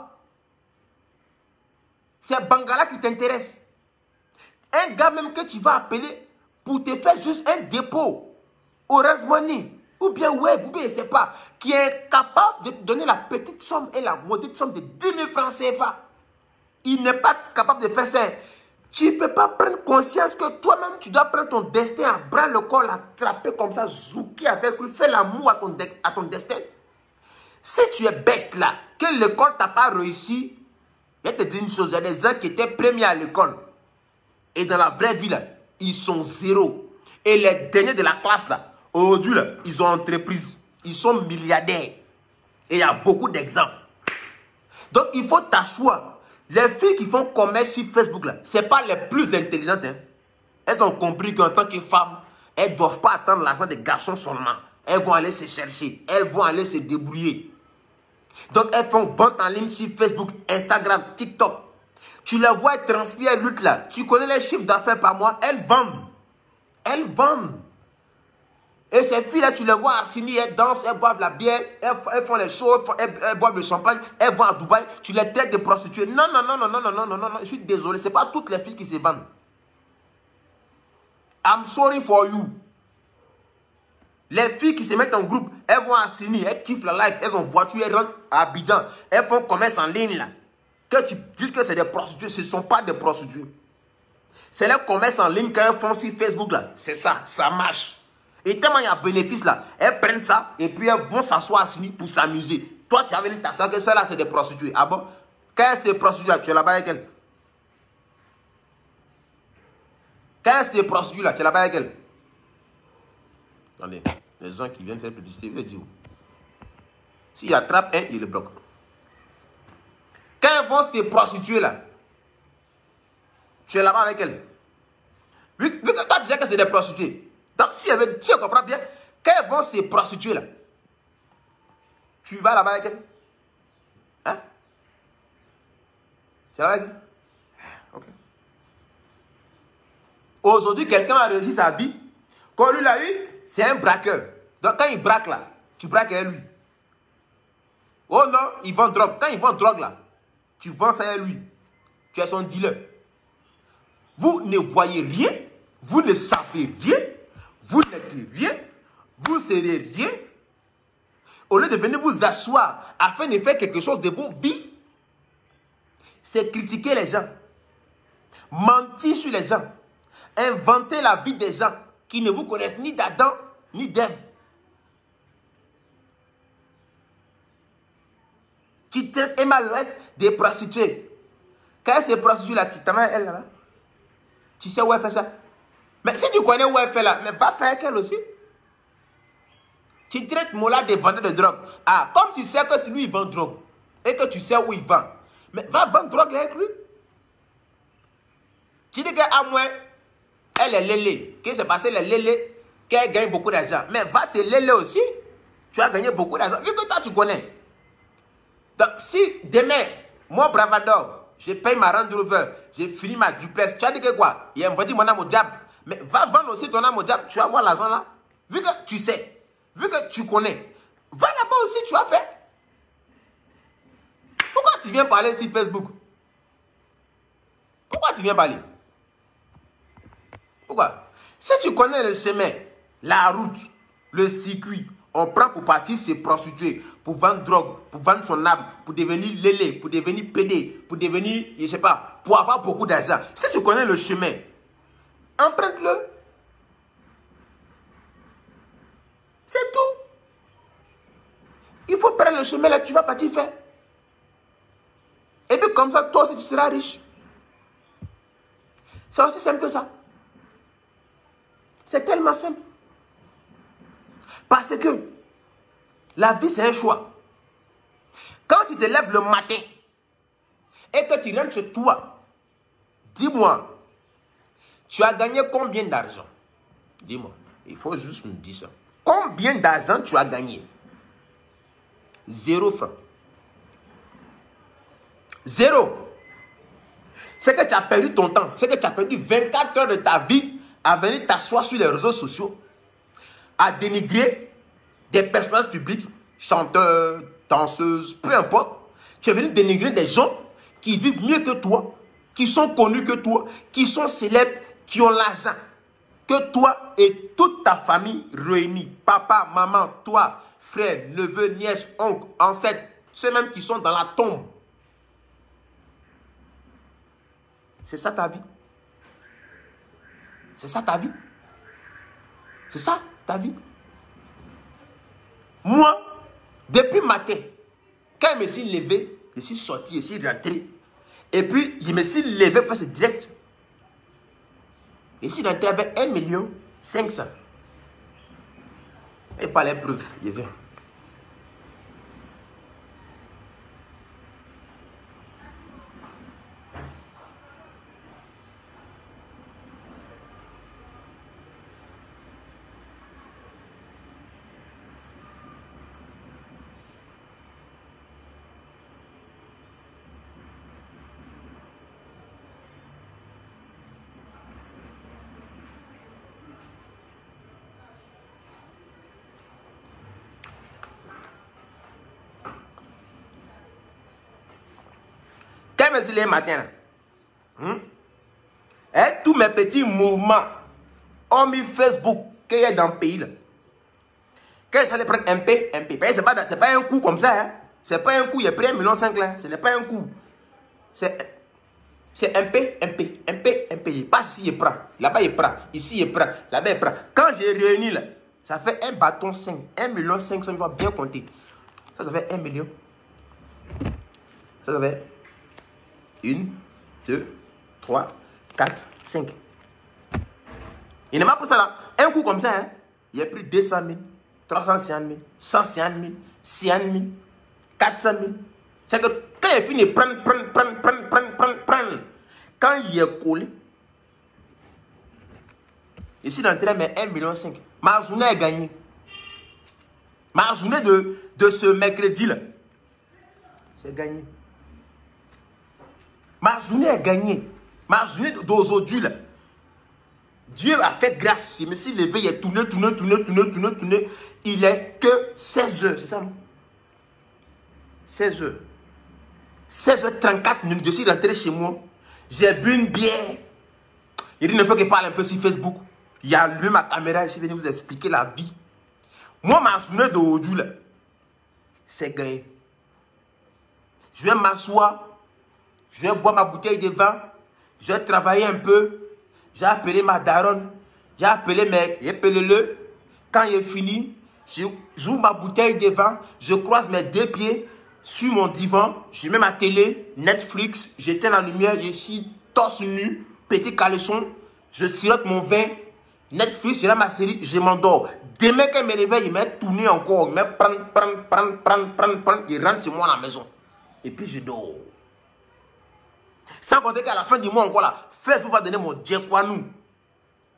C'est Bangala qui t'intéresse. Un gars même que tu vas appeler pour te faire juste un dépôt. Orange Money. Ou bien Web, ou bien je ne sais pas. Qui est capable de te donner la petite somme et la maudite somme de dix mille francs C F A. Il n'est pas capable de faire ça. Tu ne peux pas prendre conscience que toi-même, tu dois prendre ton destin à bras le corps, l'attraper comme ça, zouker avec lui, faire l'amour à ton, à ton destin. Si tu es bête là, que l'école t'a pas réussi, je vais te dire une chose, il y a des gens qui étaient premiers à l'école. Et dans la vraie vie là, ils sont zéro. Et les derniers de la classe là, aujourd'hui là, ils ont entreprise. Ils sont milliardaires. Et il y a beaucoup d'exemples. Donc il faut t'asseoir. Les filles qui font commerce sur Facebook là, ce n'est pas les plus intelligentes. Hein. Elles ont compris qu'en tant que femmes, elles ne doivent pas attendre l'argent des garçons seulement. Elles vont aller se chercher. Elles vont aller se débrouiller. Donc, elles font vente en ligne sur Facebook, Instagram, TikTok. Tu les vois transférer l'autre là. Tu connais les chiffres d'affaires par mois. Elles vendent. Elles vendent. Et ces filles-là, tu les vois assignées, elles dansent, elles boivent la bière, elles, elles font les shows, elles, elles boivent le champagne, elles vont à Dubaï. Tu les traites de prostituées. Non, non, non, non, non, non, non, non, non, non. Je suis désolé. Ce n'est pas toutes les filles qui se vendent. I'm sorry for you. Les filles qui se mettent en groupe, elles vont à Sini, elles kiffent la life, elles ont voiture, elles rentrent à Abidjan, elles font commerce en ligne là. Que tu dises que c'est des prostituées, ce ne sont pas des prostituées. C'est le commerce en ligne qu'elles font sur Facebook là. C'est ça, ça marche. Et tellement il y a bénéfice là, elles prennent ça et puis elles vont s'asseoir à Sini pour s'amuser. Toi tu as venu t'asseoir que celle-là c'est des prostituées. Ah bon? Quand c'est prostituée là, tu es là-bas avec elle. Quand c'est prostituée là, tu es là-bas avec elle. Attendez, les gens qui viennent faire publicité, je dis où? S'il attrape un, il le bloque. Quand elles vont se prostituer là, tu es là-bas avec elles. Vu, vu que toi tu sais que c'est des prostituées. Donc si elles veulent, tu comprends bien, quand elles vont se prostituer là, tu vas là-bas avec elles. Hein? Tu es là-bas avec elles? Ok. Aujourd'hui, quelqu'un a réussi sa vie. Quand lui l'a eu, c'est un braqueur. Donc quand il braque là, tu braques avec lui. Oh non, il vend drogue. Quand il vend drogue là, tu vends ça avec lui. Tu es son dealer. Vous ne voyez rien, vous ne savez rien, vous n'êtes rien, vous ne serez rien. Au lieu de venir vous asseoir afin de faire quelque chose de vos vies, c'est critiquer les gens, mentir sur les gens, inventer la vie des gens qui ne vous connaissent ni d'Adam ni d'Ève. Tu traites Emma Louest des prostituées. Quand elle se prostitue là, tu t'amènes elle là-bas. Tu sais où elle fait ça? Mais si tu connais où elle fait là, mais va faire avec elle aussi. Tu traites Mola des vendeurs de drogue. Ah, comme tu sais que lui il vend drogue et que tu sais où il vend, mais va vendre drogue avec lui. Tu dis qu'à moi, Elle est lélé. Qu'est-ce qui s'est passé? Elle est lélé. Qu'elle gagne beaucoup d'argent. Mais va te lélé aussi. Tu as gagné beaucoup d'argent. Vu que toi, tu connais. Donc, si demain, moi, Bravador, je paye ma Range Rover, j'ai fini ma duplex, tu as dit que quoi? Il va dire mon âme au diable. Mais va vendre aussi ton âme au diable. Tu vas avoir l'argent là. Vu que tu sais. Vu que tu connais. Va là-bas aussi, tu as fait. Pourquoi tu viens parler sur Facebook? Pourquoi tu viens parler? Pourquoi? Si tu connais le chemin, la route, le circuit, on prend pour partir se prostituer, pour vendre drogue, pour vendre son âme, pour devenir lélé, pour devenir pédé, pour devenir, je ne sais pas, pour avoir beaucoup d'argent. Si tu connais le chemin, emprunte-le. C'est tout. Il faut prendre le chemin là, tu vas partir faire. Et puis comme ça, toi aussi tu seras riche. C'est aussi simple que ça. C'est tellement simple. Parce que la vie, c'est un choix. Quand tu te lèves le matin et que tu rentres chez toi, dis-moi, tu as gagné combien d'argent? Dis-moi, il faut juste me dire ça. Combien d'argent tu as gagné? Zéro franc. Zéro. C'est que tu as perdu ton temps. C'est que tu as perdu vingt-quatre heures de ta vie à venir t'asseoir sur les réseaux sociaux, à dénigrer des personnages publics, chanteurs, danseuses, peu importe. Tu es venu dénigrer des gens qui vivent mieux que toi, qui sont connus que toi, qui sont célèbres, qui ont l'argent que toi et toute ta famille réunis. Papa, maman, toi, frère, neveu, nièce, oncle, ancêtre, ceux mêmes qui sont dans la tombe. C'est ça ta vie. C'est ça ta vie. C'est ça ta vie. Moi, depuis matin, quand je me suis levé, je suis sorti, je suis rentré. Et puis, je me suis levé pour faire ce direct. Je suis rentré avec un million cinq cents. Et pas les preuves, je viens. Quand je me suis levé matin, hein, et tous mes petits mouvements ont mis Facebook qu'il y a dans le pays. Là. Quand il fallait prendre un P, un P. Ce n'est pas, pas un coup comme ça. Hein. Ce n'est pas un coup, il a pris un million cinq là. Ce n'est pas un coup. C'est un P, un P, un P, un P. Pas ici, il prend. Là-bas, il prend. Ici, il prend. Là-bas, il prend. Quand j'ai réuni, là, ça fait un bâton cinq. un million cinq cents, il va bien compter. Ça, ça fait un million. Ça, ça fait un, deux, trois, quatre, cinq. Il n'est pas pour ça là. Un coup comme ça, hein, il a pris deux cent mille, trois cent cinquante mille, cent cinquante mille, cinquante mille, quatre cent mille. C'est que quand il finit de prendre, prendre, prendre, prendre, prendre, prendre, prendre, quand il est collé, ici dans le train, mais un million cinq. Ma journée est gagnée. Ma journée de, de ce mercredi là, c'est gagné. Ma journée est gagnée. Ma journée d'aujourd'hui là, Dieu a fait grâce. Je me suis levé, il est tourné, tourné, tourné, tourné, tourné, tourné. Il est que seize heures, c'est ça non? seize heures. seize heures trente-quatre minutes, je suis rentré chez moi. J'ai bu une bière. Il dit, il faut qu'il parle un peu sur Facebook. Il a allumé ma caméra et je suis venu vous expliquer la vie. Moi, ma journée d'aujourd'hui là, c'est gagné. Je vais m'asseoir. Je vais boire ma bouteille de vin. Je vais travailler un peu. J'ai appelé ma daronne. J'ai appelé mes... J'ai appelé le. Quand il est fini, j'ouvre ma bouteille de vin. Je croise mes deux pieds sur mon divan. Je mets ma télé, Netflix. J'éteins la lumière. Je suis torse nu, petit caleçon. Je sirote mon vin. Netflix, je regarde ma série. Je m'endors. Demain, quand je me réveille, il m'a tourné encore. Il m'a prendre, prendre, prendre, prendre, prendre, prendre. Il rentre chez moi à la maison. Et puis je dors. Sans compter qu'à la fin du mois encore là, Facebook va donner mon Djekwanou.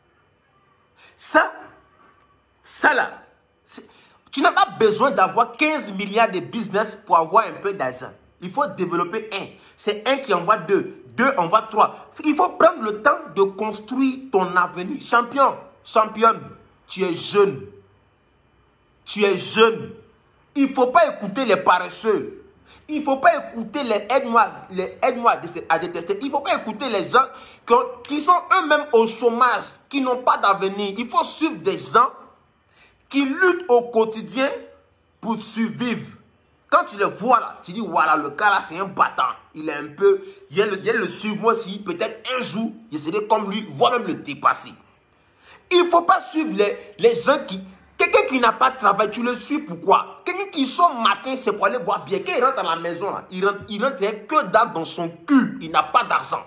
Ça, ça là, tu n'as pas besoin d'avoir quinze milliards de business pour avoir un peu d'argent. Il faut développer un. C'est un qui envoie deux. Deux envoie trois. Il faut prendre le temps de construire ton avenir. Champion, championne, tu es jeune. Tu es jeune. Il ne faut pas écouter les paresseux. Il ne faut pas écouter les aide-moi les aide-moi à détester. Il ne faut pas écouter les gens qui, ont, qui sont eux-mêmes au chômage, qui n'ont pas d'avenir. Il faut suivre des gens qui luttent au quotidien pour survivre. Quand tu le vois là, tu dis voilà, le gars là c'est un battant. Il est un peu, il le, il le suivre moi aussi. Peut-être un jour, je serai comme lui, voire même le dépasser. Il ne faut pas suivre les, les gens qui... Quelqu'un qui n'a pas de travail, tu le suis pourquoi? Quelqu'un qui sort matin, c'est pour aller boire bien. Quand il rentre à la maison, là, il rentre, il rentre que dalle dans son cul. Il n'a pas d'argent.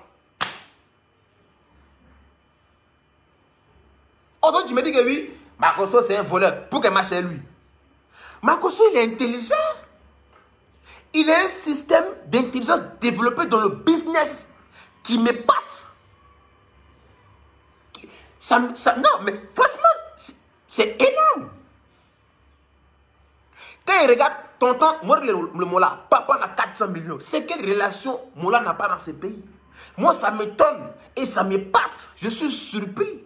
Aujourd'hui, tu me dis que oui, Makosso c'est un voleur. Pour qu'elle marche chez lui. Makosso, il est intelligent. Il a un système d'intelligence développé dans le business qui m'épate. Ça, ça, non, mais franchement, c'est énorme. Quand il regarde tonton, moi le, le Mola, papa a quatre cents millions. C'est quelle relation Mola n'a pas dans ce pays? Moi, ça m'étonne et ça m'épate. Je suis surpris.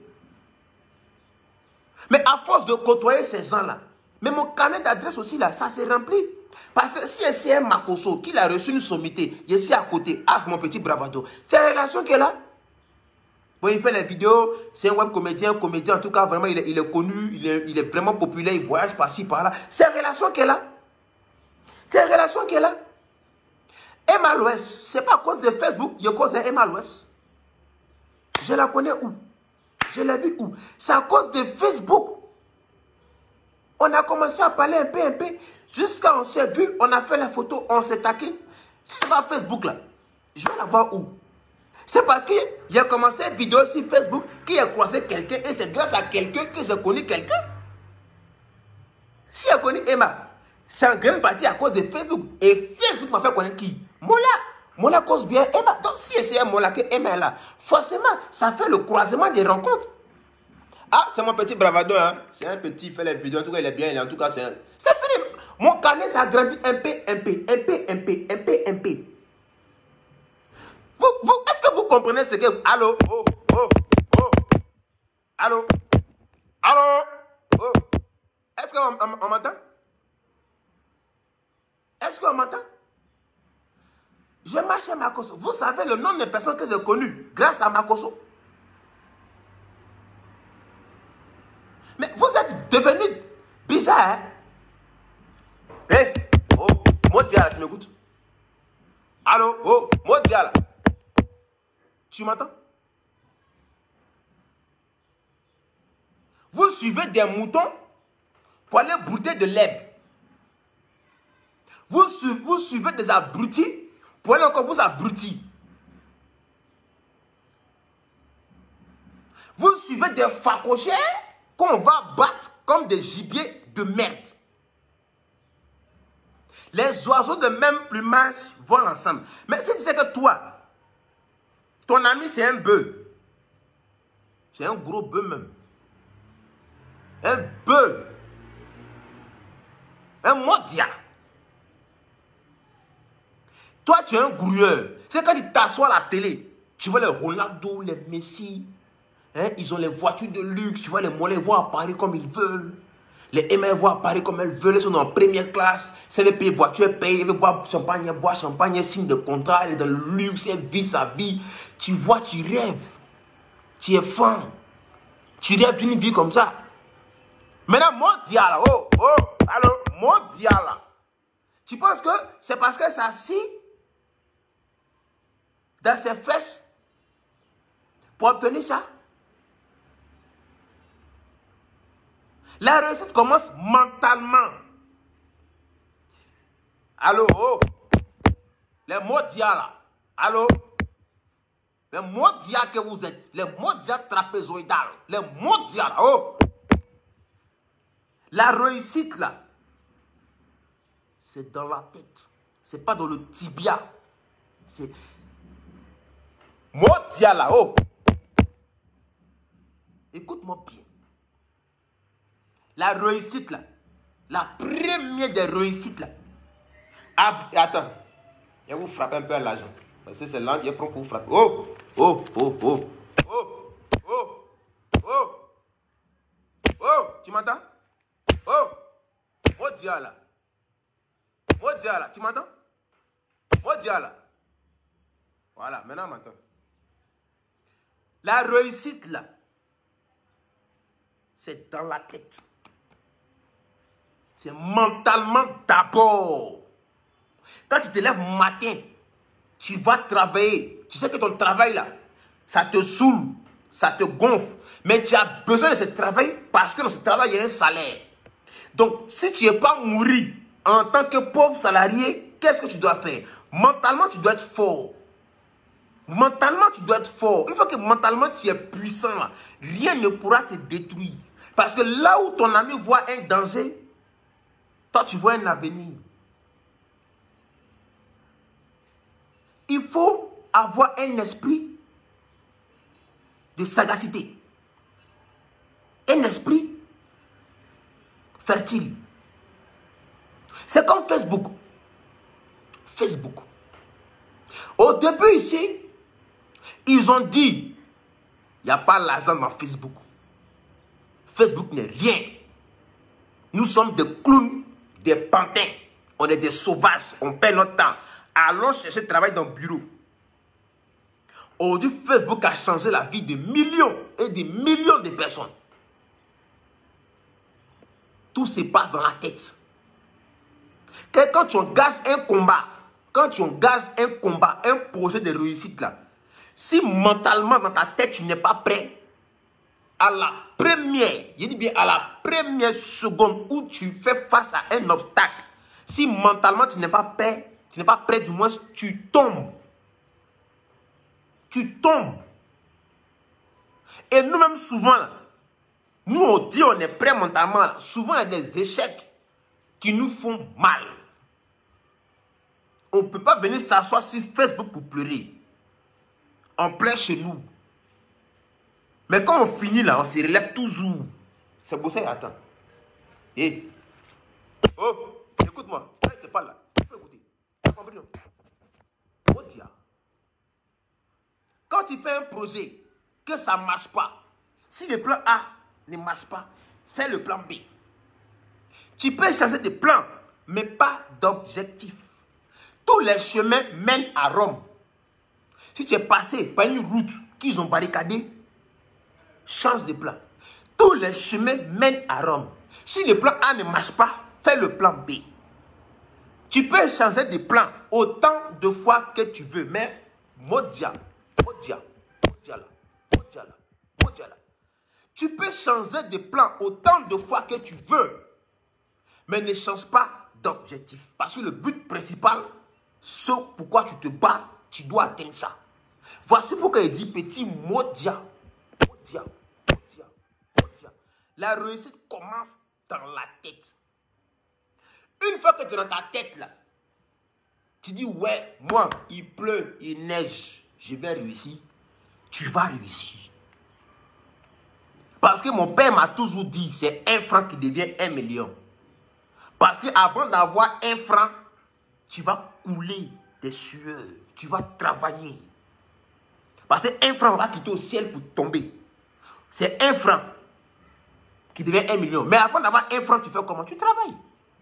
Mais à force de côtoyer ces gens-là, mais mon carnet d'adresse aussi, là, ça s'est rempli. Parce que si c'est un Makosso qui a reçu une sommité, je suis à côté, ah, mon petit bravado. C'est la relation qu'elle a. Bon, il fait les vidéos, c'est un web comédien, comédien, en tout cas, vraiment, il est, il est connu, il est, il est vraiment populaire, il voyage par-ci, par-là. C'est la relation qu'elle a. C'est la relation qu'elle a. Emma Louès, c'est pas à cause de Facebook, je cause Emma Louès. Je la connais où? Je l'ai vu où? C'est à cause de Facebook. On a commencé à parler un peu, un peu, jusqu'à on s'est vu, on a fait la photo, on s'est taqué. Si c'est pas Facebook là, je vais la voir où? C'est parce qu'il a commencé une vidéo sur Facebook, qu'il a croisé quelqu'un, et c'est grâce à quelqu'un que j'ai connu quelqu'un. Si j'ai connu Emma, c'est en grande partie à cause de Facebook. Et Facebook m'a fait connaître qui? Mola. Mola cause bien Emma. Donc si c'est un Mola que Emma est là, forcément, ça fait le croisement des rencontres. Ah, c'est mon petit bravado, hein. C'est un petit, il fait les vidéos, en tout cas, il est bien, il est, en tout cas, c'est un... C'est fini. Mon carnet, ça grandit un peu, un peu, un peu, un peu, un peu, un peu. Vous, vous, est-ce que vous comprenez ce que... Allô? Oh, oh, oh. Allô? Allô? Oh. Est-ce qu'on on, on m'entend? Est-ce qu'on m'entend? Je marche à Makosso. Vous savez le nombre de personnes que j'ai connues grâce à Makosso. Mais vous êtes devenus bizarre, hein? Hé, hey, oh, Modiala, tu m'écoutes? Allô, oh, Modiala. Tu m'entends? Vous suivez des moutons pour aller brouter de l'herbe. Vous, su vous suivez des abrutis pour aller encore vous abrutir. Vous suivez des facochers qu'on va battre comme des gibiers de merde. Les oiseaux de même plumage volent ensemble. Mais si tu sais que toi, ton ami c'est un bœuf. C'est un gros bœuf même. Un bœuf. Un modia. Toi tu es un grouilleur. C'est quand tu t'assois à la télé. Tu vois les Ronaldo, les Messi. Hein, ils ont les voitures de luxe. Tu vois les mollets vont à Paris comme ils veulent. Les M vont à Paris comme elles veulent. Ils sont en première classe. Si elle veut payer voiture, elle paye. Elle veut boire champagne, elle boit champagne. Elle signe de contrat. Elle est dans le luxe. Elle vit sa vie. Tu vois, tu rêves. Tu es fan. Tu rêves d'une vie comme ça. Maintenant, mondial. Oh, oh, allô, mondial. Tu penses que c'est parce que ça assis dans ses fesses pour obtenir ça? La réussite commence mentalement. Allô, oh. Les mondiales là. Allô. Les mondiales que vous êtes. Les mondiales trapézoïdales. Les mondiales. Oh. La réussite là. C'est dans la tête. C'est pas dans le tibia. C'est mondial là. Oh. Écoute-moi bien. La réussite là. La première des réussites là. Ah, attends. Je vais vous frapper un peu à l'argent. Parce que c'est là que je prends pour vous frapper. Oh, oh, oh, oh. Oh, oh, oh. Oh, tu m'entends? Oh, moi dia là. Moi dia là, tu m'entends? Moi dia là. Voilà, maintenant m'entends. La réussite là, c'est dans la tête. C'est mentalement d'abord. Quand tu te lèves matin, tu vas travailler. Tu sais que ton travail là, ça te saoule, ça te gonfle. Mais tu as besoin de ce travail parce que dans ce travail, il y a un salaire. Donc, si tu n'es pas mourir en tant que pauvre salarié, qu'est-ce que tu dois faire? Mentalement, tu dois être fort. Mentalement, tu dois être fort. Une fois que mentalement, tu es puissant, là, rien ne pourra te détruire. Parce que là où ton ami voit un danger, toi, tu vois un avenir. Il faut avoir un esprit de sagacité. Un esprit fertile. C'est comme Facebook. Facebook. Au début ici, ils ont dit, il n'y a pas l'argent dans Facebook. Facebook n'est rien. Nous sommes des clowns, des pantins. On est des sauvages. On perd notre temps. Allons chercher du travail dans le bureau. Aujourd'hui, Facebook a changé la vie de millions et de millions de personnes. Tout se passe dans la tête. Quand tu engages un combat, quand tu engages un combat, un projet de réussite là, si mentalement dans ta tête tu n'es pas prêt, à la première, je dis bien à la première seconde où tu fais face à un obstacle, si mentalement tu n'es pas prêt, tu n'es pas prêt du moins, tu tombes. Tu tombes. Et nous-mêmes souvent, là, nous on dit on est prêt mentalement, là, souvent il y a des échecs qui nous font mal. On ne peut pas venir s'asseoir sur Facebook pour pleurer. En plein chez nous. Mais quand on finit là, on se relève toujours. C'est pour ça, attends. Hé. Oh, écoute-moi. Quand je te parle là, tu peux écouter. Tu as compris non? Oh, dia. Quand tu fais un projet, que ça ne marche pas, si le plan A ne marche pas, fais le plan B. Tu peux changer de plan, mais pas d'objectif. Tous les chemins mènent à Rome. Si tu es passé par une route qu'ils ont barricadée, change de plan. Tous les chemins mènent à Rome. Si le plan A ne marche pas, fais le plan B. Tu peux changer de plan autant de fois que tu veux, mais Modia, Modia, Modia là, Modia là, Modia là. Tu peux changer de plan autant de fois que tu veux, mais ne change pas d'objectif. Parce que le but principal, ce pourquoi tu te bats, tu dois atteindre ça. Voici pourquoi il dit petit Modia, Modia, Modia, Modia. La réussite commence dans la tête. Une fois que tu es dans ta tête là, tu dis ouais, moi, il pleut, il neige, je vais réussir. Tu vas réussir. Parce que mon père m'a toujours dit, c'est un franc qui devient un million. Parce qu'avant d'avoir un franc, tu vas couler des sueurs. Tu vas travailler. Parce qu'un franc va quitter au ciel pour tomber. C'est un franc qui devient un million. Mais avant d'avoir un franc, tu fais comment? Tu travailles.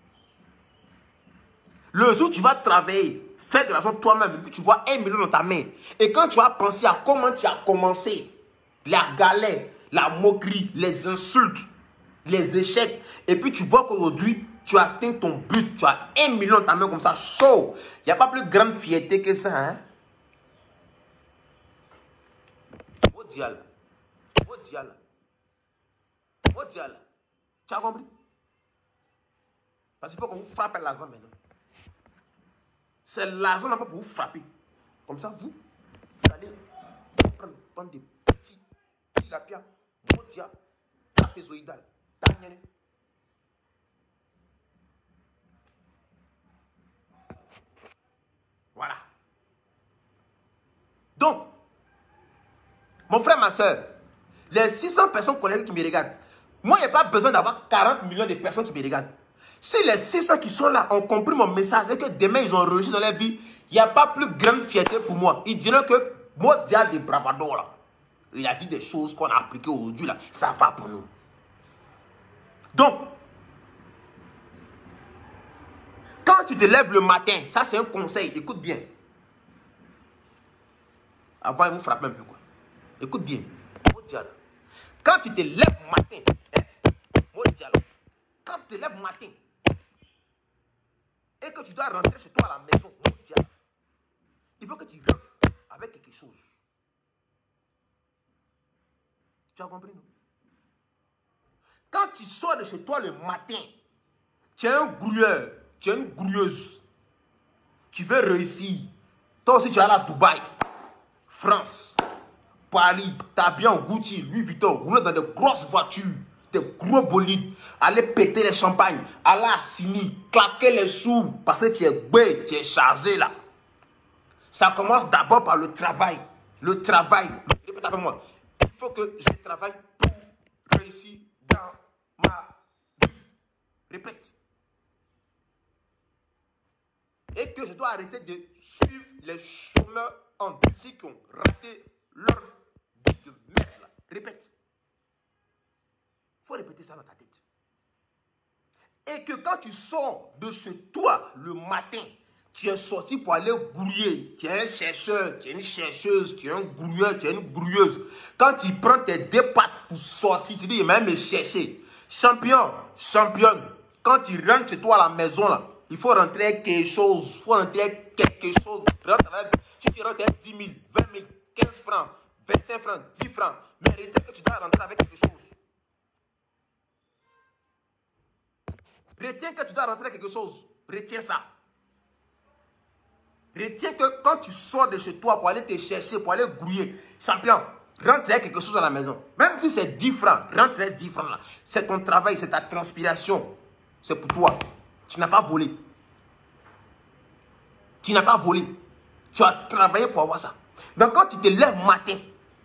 Le jour où tu vas travailler, faire de l'argent toi-même, et puis tu vois un million dans ta main. Et quand tu vas penser à comment tu as commencé, la galère, la moquerie, les insultes, les échecs, et puis tu vois qu'aujourd'hui, tu as atteint ton but, tu as un million dans ta main comme ça, chaud. Il n'y a pas plus grande fierté que ça, hein? Oh diable. Oh diable. Oh diable. Tu as compris? Parce qu'il faut qu'on vous frappe l'argent maintenant. C'est l'argent n'a pas pour vous frapper. Comme ça, vous, vous allez prendre, prendre des petits, petits lapia, motia, trapézoïdal, dernier. Voilà. Donc, mon frère, ma soeur, les six cents personnes collègues qui me regardent, Moi, il n'y a pas besoin d'avoir quarante millions de personnes qui me regardent. Si les six cents qui sont là ont compris mon message et que demain, ils ont réussi dans leur vie, il n'y a pas plus grande fierté pour moi. Ils diront que moi, Dia de Bravado, là, il a dit des choses qu'on a appliquées aujourd'hui, là, ça va pour nous. Donc, quand tu te lèves le matin, ça c'est un conseil, écoute bien. Avant, il vous frappe un peu, quoi. Écoute bien. Quand tu te lèves le matin, hein, quand tu te lèves le matin, et que tu dois rentrer chez toi à la maison, il faut que tu rentres avec quelque chose. Tu as compris, non? Quand tu sors de chez toi le matin, tu es un grouilleur, tu es une grouilleuse. Tu veux réussir. Toi aussi, tu es allé à Dubaï, France, Paris, tu es bien en Gucci, Louis Vuitton, rouler dans de grosses voitures, des gros bolides, aller péter les champagnes, aller à Sini, claquer les sous, parce que tu es bête, tu es chargé là. Ça commence d'abord par le travail. Le travail. Répète avec moi. Il faut que je travaille pour réussir dans ma vie. Répète. Et que je dois arrêter de suivre les chômeurs en musique qui ont raté leur vie de merde là. Répète. Il faut répéter ça dans ta tête. Et que quand tu sors de chez toi le matin, tu es sorti pour aller grouiller. Tu es un chercheur, tu es une chercheuse, tu es un grouilleur, tu es une grouilleuse. Quand tu prends tes deux pattes pour sortir, tu dis, il m'a même me chercher. Champion, championne, quand tu rentres chez toi à la maison, là, il faut rentrer avec quelque chose. Il faut rentrer avec quelque chose. Rentre avec, si tu rentres avec dix mille, vingt mille, quinze francs, vingt-cinq francs, dix francs, mais retiens que tu dois rentrer avec quelque chose. Retiens que tu dois rentrer avec quelque chose. Retiens ça. Retiens que quand tu sors de chez toi pour aller te chercher, pour aller grouiller, champion, rentre avec quelque chose à la maison. Même si c'est dix francs, rentre avec dix francs là. C'est ton travail, c'est ta transpiration. C'est pour toi. Tu n'as pas volé. Tu n'as pas volé. Tu as travaillé pour avoir ça. Donc quand tu te lèves matin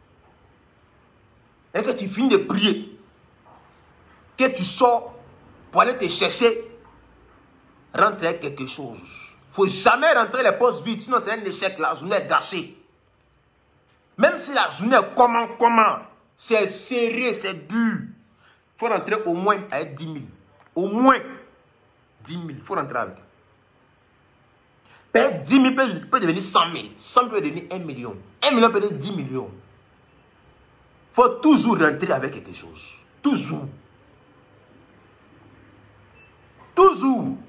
et que tu finis de prier, que tu sors pour aller te chercher, rentre avec quelque chose. Il ne faut jamais rentrer les postes vides, sinon c'est un échec, la journée est gâchée. Même si la journée est comment, comment, c'est serré, c'est dur. Il faut rentrer au moins avec dix mille. Au moins dix mille, il faut rentrer avec. Peut-être dix mille peut, peut devenir cent mille. cent mille peut devenir un million. un million peut devenir dix millions. Il faut toujours rentrer avec quelque chose. Toujours. Toujours.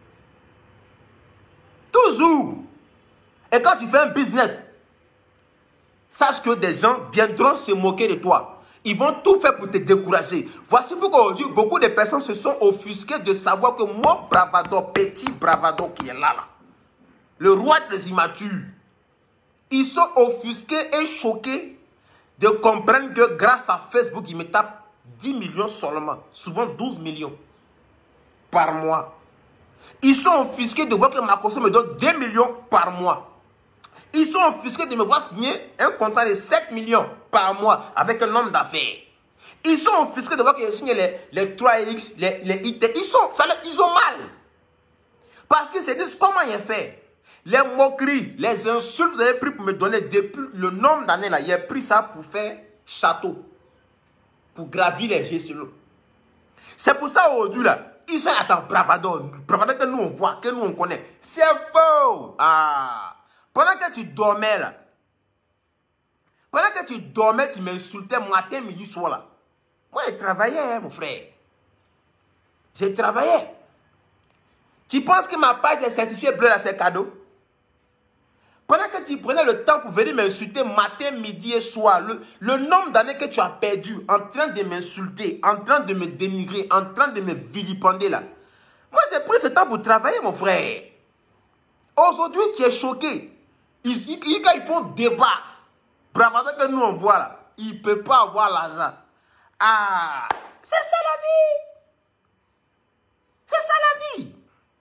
Toujours. Et quand tu fais un business, sache que des gens viendront se moquer de toi. Ils vont tout faire pour te décourager. Voici pourquoi aujourd'hui, beaucoup de personnes se sont offusquées de savoir que moi, Bravado, petit Bravado qui est là, là, le roi des immatures, ils sont offusqués et choqués de comprendre que grâce à Facebook, ils me tapent dix millions seulement, souvent douze millions par mois. Ils sont offusqués de voir que ma caution me donne deux millions par mois. Ils sont offusqués de me voir signer un contrat de sept millions par mois avec un homme d'affaires. Ils sont offusqués de voir que je signe les, les trois X, les, les I T. Ils, sont, ça, ils ont mal. Parce qu'ils se disent comment il est fait. Les moqueries, les insultes que vous avez pris pour me donner depuis le nombre d'années là, il a pris ça pour faire château. Pour gravir les échelons. C'est pour ça aujourd'hui là. Ils sont à ta bravado. Bravado que nous on voit, que nous on connaît. C'est faux. Ah. Pendant que tu dormais là. Pendant que tu dormais, tu m'insultais matin, midi, soir là. Moi, je travaillais, hein, mon frère. J'ai travaillé. Tu penses que ma page est certifiée bleue là, c'est cadeau? Pendant que tu prenais le temps pour venir m'insulter matin, midi et soir, le, le nombre d'années que tu as perdu en train de m'insulter, en train de me dénigrer, en train de me vilipender là. Moi, j'ai pris ce temps pour travailler, mon frère. Aujourd'hui, tu es choqué. Ils, ils, quand ils font débat, bravado que nous on voit là, ils ne peuvent pas avoir l'argent. Ah, c'est ça la vie. C'est ça la vie.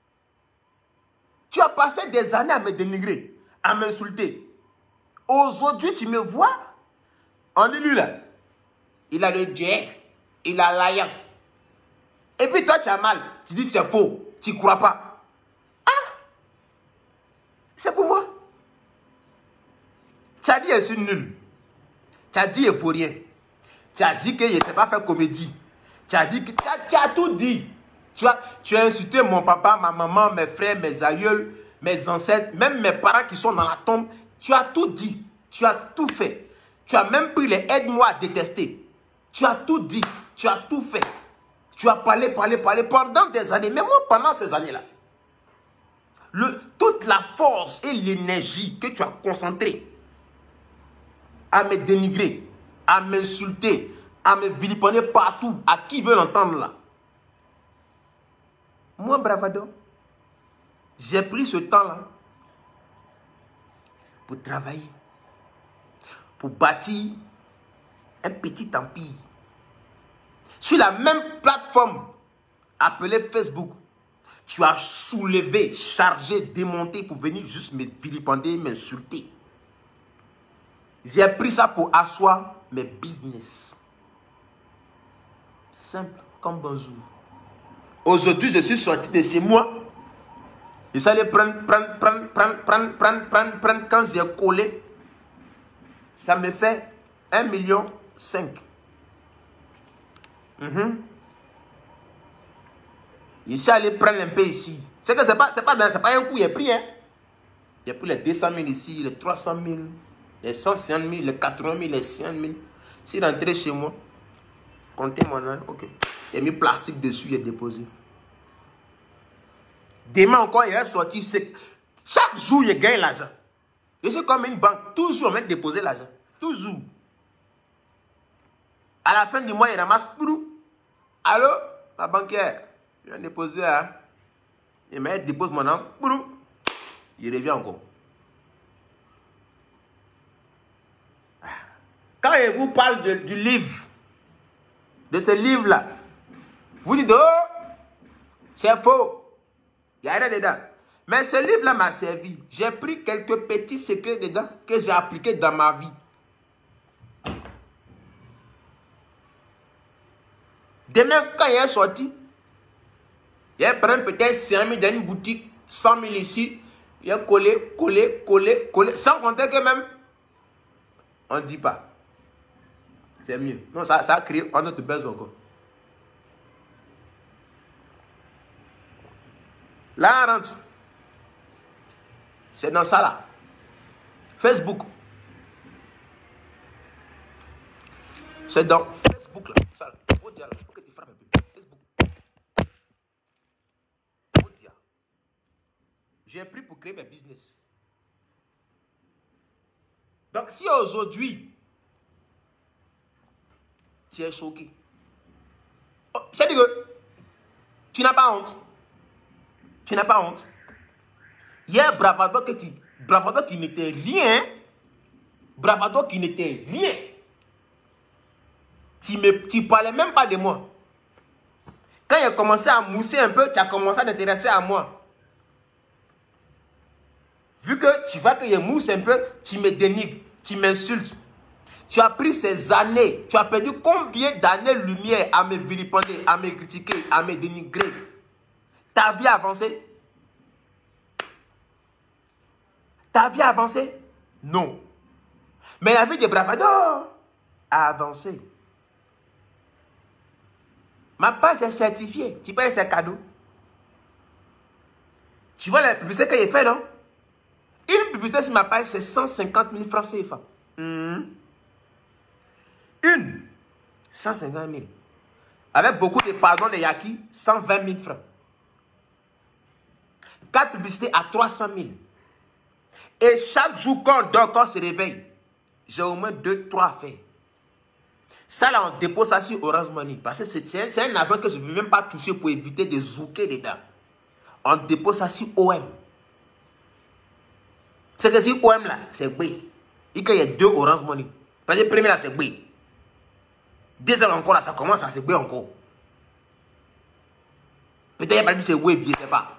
Tu as passé des années à me dénigrer, à m'insulter. Aujourd'hui, tu me vois. On dit lui là. Il a le Dieu, il a l'ayant, Et puis toi, tu as mal. Tu dis que c'est faux. Tu ne crois pas. Ah! C'est pour moi. Tu as dit que je suis nul. Tu as dit qu'il ne faut rien. Tu as dit que je ne sais pas faire comédie. Tu as dit que... Tu as, tu as tout dit. Tu as, tu as insulté mon papa, ma maman, mes frères, mes aïeuls, mes ancêtres, même mes parents qui sont dans la tombe. Tu as tout dit. Tu as tout fait. Tu as même pris les aide-moi à détester. Tu as tout dit. Tu as tout fait. Tu as parlé, parlé, parlé pendant des années. Mais moi, pendant ces années-là, le, toute la force et l'énergie que tu as concentrée à me dénigrer, à m'insulter, à me vilipender partout, à qui veut l'entendre là. Moi, Bravado, j'ai pris ce temps-là pour travailler, pour bâtir un petit empire. Sur la même plateforme appelée Facebook, tu as soulevé, chargé, démonté pour venir juste me vilipender, m'insulter. J'ai pris ça pour asseoir mes business. Simple comme bonjour. Aujourd'hui, je suis sorti de chez moi. Je suis allé prendre, prendre, prendre, prendre, prendre, prendre, prendre, prendre. Quand j'ai collé, ça me fait un million cinq. Mm-hmm. Je suis allé prendre un peu ici. C'est que ce n'est pas, pas, pas un coup, il a pris. Hein? Il a pris les deux cent mille ici, les trois cent mille, les cent cinquante mille, les quatre-vingt mille, les cent mille. Si rentré chez moi, comptez mon nom, ok. Il a mis plastique dessus, il a déposé. Demain encore, il est sorti. Chaque jour, il gagne l'argent. Je suis comme une banque. Toujours, on va déposer l'argent. Toujours. À la fin du mois, il ramasse. Allô, ma banquière, je viens déposer. Hein? Il me dépose mon nom. Il revient encore. Quand il vous parle de, du livre, de ce livre-là, vous dites, oh, c'est faux. Il n'y a rien dedans. Mais ce livre-là m'a servi. J'ai pris quelques petits secrets dedans que j'ai appliqués dans ma vie. Demain, quand il est sorti, il prend peut-être cinq mille dans une boutique, cent mille ici, il a collé, collé, collé, collé, sans compter que même, on ne dit pas. C'est mieux. Non, ça, ça a créé un autre besoin encore. Là, on rentre. C'est dans ça là. Facebook. C'est dans Facebook là. Ça, faut dire là. Faut que tu frappes un peu. Facebook. Faut dire. J'ai pris pour créer mes business. Donc, si aujourd'hui, tu es choqué, oh, c'est-à-dire que tu n'as pas honte. Tu n'as pas honte. Hier, Bravado, que tu, Bravado qui n'était rien, Bravado qui n'était rien. Tu ne tu parlais même pas de moi. Quand il a commencé à mousser un peu, tu as commencé à t'intéresser à moi. Vu que tu vois que je mousse un peu, tu me dénigres, tu m'insultes. Tu as pris ces années, tu as perdu combien d'années-lumière à me vilipender, à me critiquer, à me dénigrer. Ta vie a avancé? Ta vie a avancé? Non. Mais la vie de Bravado a avancé. Ma page est certifiée. Tu payes ses cadeaux. Tu vois la publicité que j'ai fait, non? Une publicité sur ma page, c'est cent cinquante mille francs C F A. Mmh. Une, cent cinquante mille. Avec beaucoup de pardons de Yaki, cent vingt mille francs. Quatre publicités à trois cent mille. Et chaque jour quand on dort, quand on se réveille, j'ai au moins deux, trois à faire. Ça là, on dépose ça sur Orange Money. Parce que c'est un, un argent que je ne veux même pas toucher pour éviter de zouker dedans. On dépose ça sur O M. C'est que si O M là, c'est B. Il y a deux Orange Money. Parce que le premier là, c'est B. Deuxième encore là, ça commence à se B encore. Peut-être qu'il n'y a pas dit c'est Wave, je ne sais pas.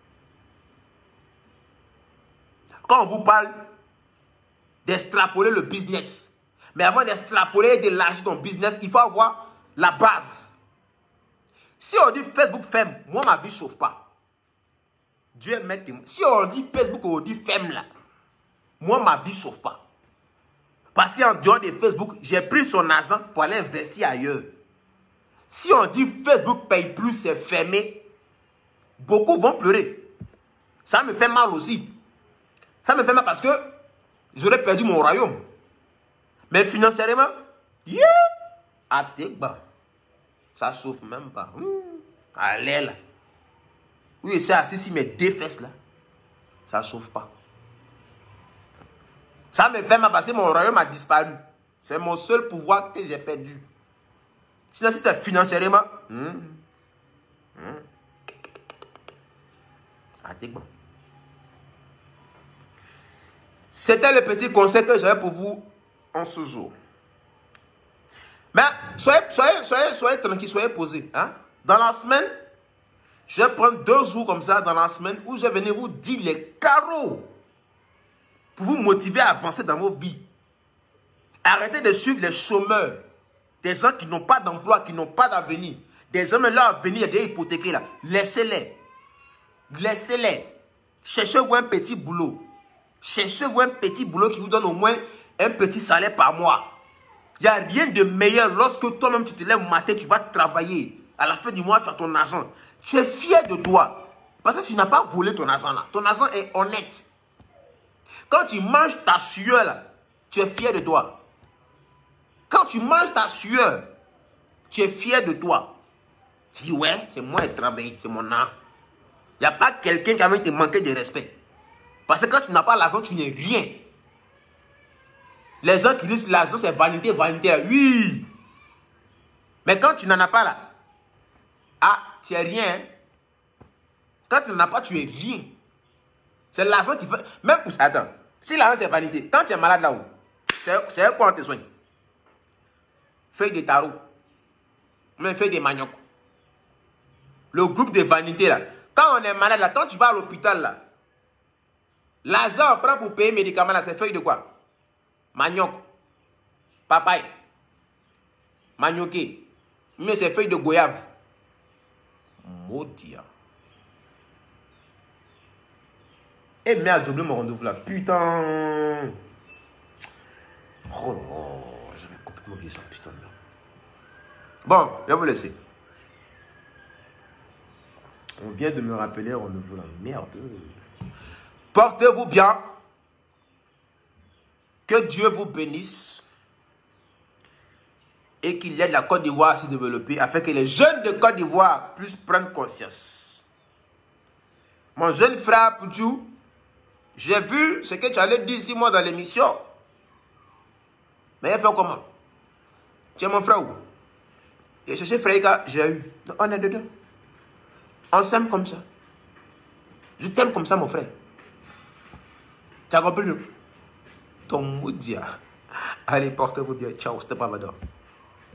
Quand on vous parle d'extrapoler le business, mais avant d'extrapoler et de lâcher ton business, il faut avoir la base. Si on dit Facebook ferme, moi, ma vie ne chauffe pas. Dieu est maître. Si on dit Facebook, on dit ferme là, moi, ma vie ne chauffe pas. Parce qu'en dehors de Facebook, j'ai pris son argent pour aller investir ailleurs. Si on dit Facebook paye plus, c'est fermé, beaucoup vont pleurer. Ça me fait mal aussi. Ça me fait mal parce que j'aurais perdu mon royaume. Mais financièrement, yeah, à Tegba, ça ne chauffe même pas. Mmh, allez là. Oui, c'est assis sur mes deux fesses là. Ça ne chauffe pas. Ça me fait mal parce que mon royaume a disparu. C'est mon seul pouvoir que j'ai perdu. Sinon, si c'était financièrement, mmh, mmh, à Tegba. C'était le petit conseil que j'avais pour vous en ce jour. Mais soyez, soyez, soyez, soyez tranquille, soyez posés. Hein? Dans la semaine, je vais prendre deux jours comme ça dans la semaine où je vais venir vous dire les carreaux pour vous motiver à avancer dans vos vies. Arrêtez de suivre les chômeurs, des gens qui n'ont pas d'emploi, qui n'ont pas d'avenir. Des hommes là, avenir des hypothéqués là. Laissez-les. Laissez-les. Cherchez-vous un petit boulot. Cherchez-vous un petit boulot qui vous donne au moins un petit salaire par mois. Il n'y a rien de meilleur lorsque toi-même tu te lèves matin, tu vas travailler. À la fin du mois, tu as ton argent. Tu es fier de toi. Parce que tu n'as pas volé ton argent là. Ton argent est honnête. Quand tu manges ta sueur là, tu es fier de toi. Quand tu manges ta sueur, tu es fier de toi. Tu dis ouais, c'est moi qui ai travaillé, c'est mon art. Il n'y a pas quelqu'un qui a envie de te manquer de respect. Parce que quand tu n'as pas l'argent, tu n'es rien. Les gens qui disent l'argent, c'est vanité, vanité. Oui. Mais quand tu n'en as pas là, ah, tu es rien. Quand tu n'en as pas, tu es rien. C'est l'argent qui fait... Même pour... Attends. Si l'argent, c'est vanité, quand tu es malade là-haut, c'est quoi on te soigne? Feuille de tarot. Même feuille de manioc. Le groupe de vanité là. Quand on est malade là, quand tu vas à l'hôpital là, l'argent on prend pour payer médicaments là, c'est feuille de quoi? Manioc, papaye, manioqué, mais c'est feuille de goyave. Maudit. Et merde, j'ai oublié mon rendez-vous là. Putain. Oh là, je vais complètement oublier ça, putain. Bon, je vais vous laisser. On vient de me rappeler un rendez-vous là. Merde. Portez-vous bien. Que Dieu vous bénisse et qu'il aide la Côte d'Ivoire à se développer afin que les jeunes de Côte d'Ivoire puissent prendre conscience. Mon jeune frère Poutou, j'ai vu ce que tu allais dire ici moi dans l'émission. Mais il a fait comment? Tu es mon frère où? J'ai cherché frère, j'ai eu. Donc, on est dedans. On s'aime comme ça. Je t'aime comme ça mon frère. Tu as compris? Ton maudit. Allez, portez-vous bien. Ciao, c'était pas madame.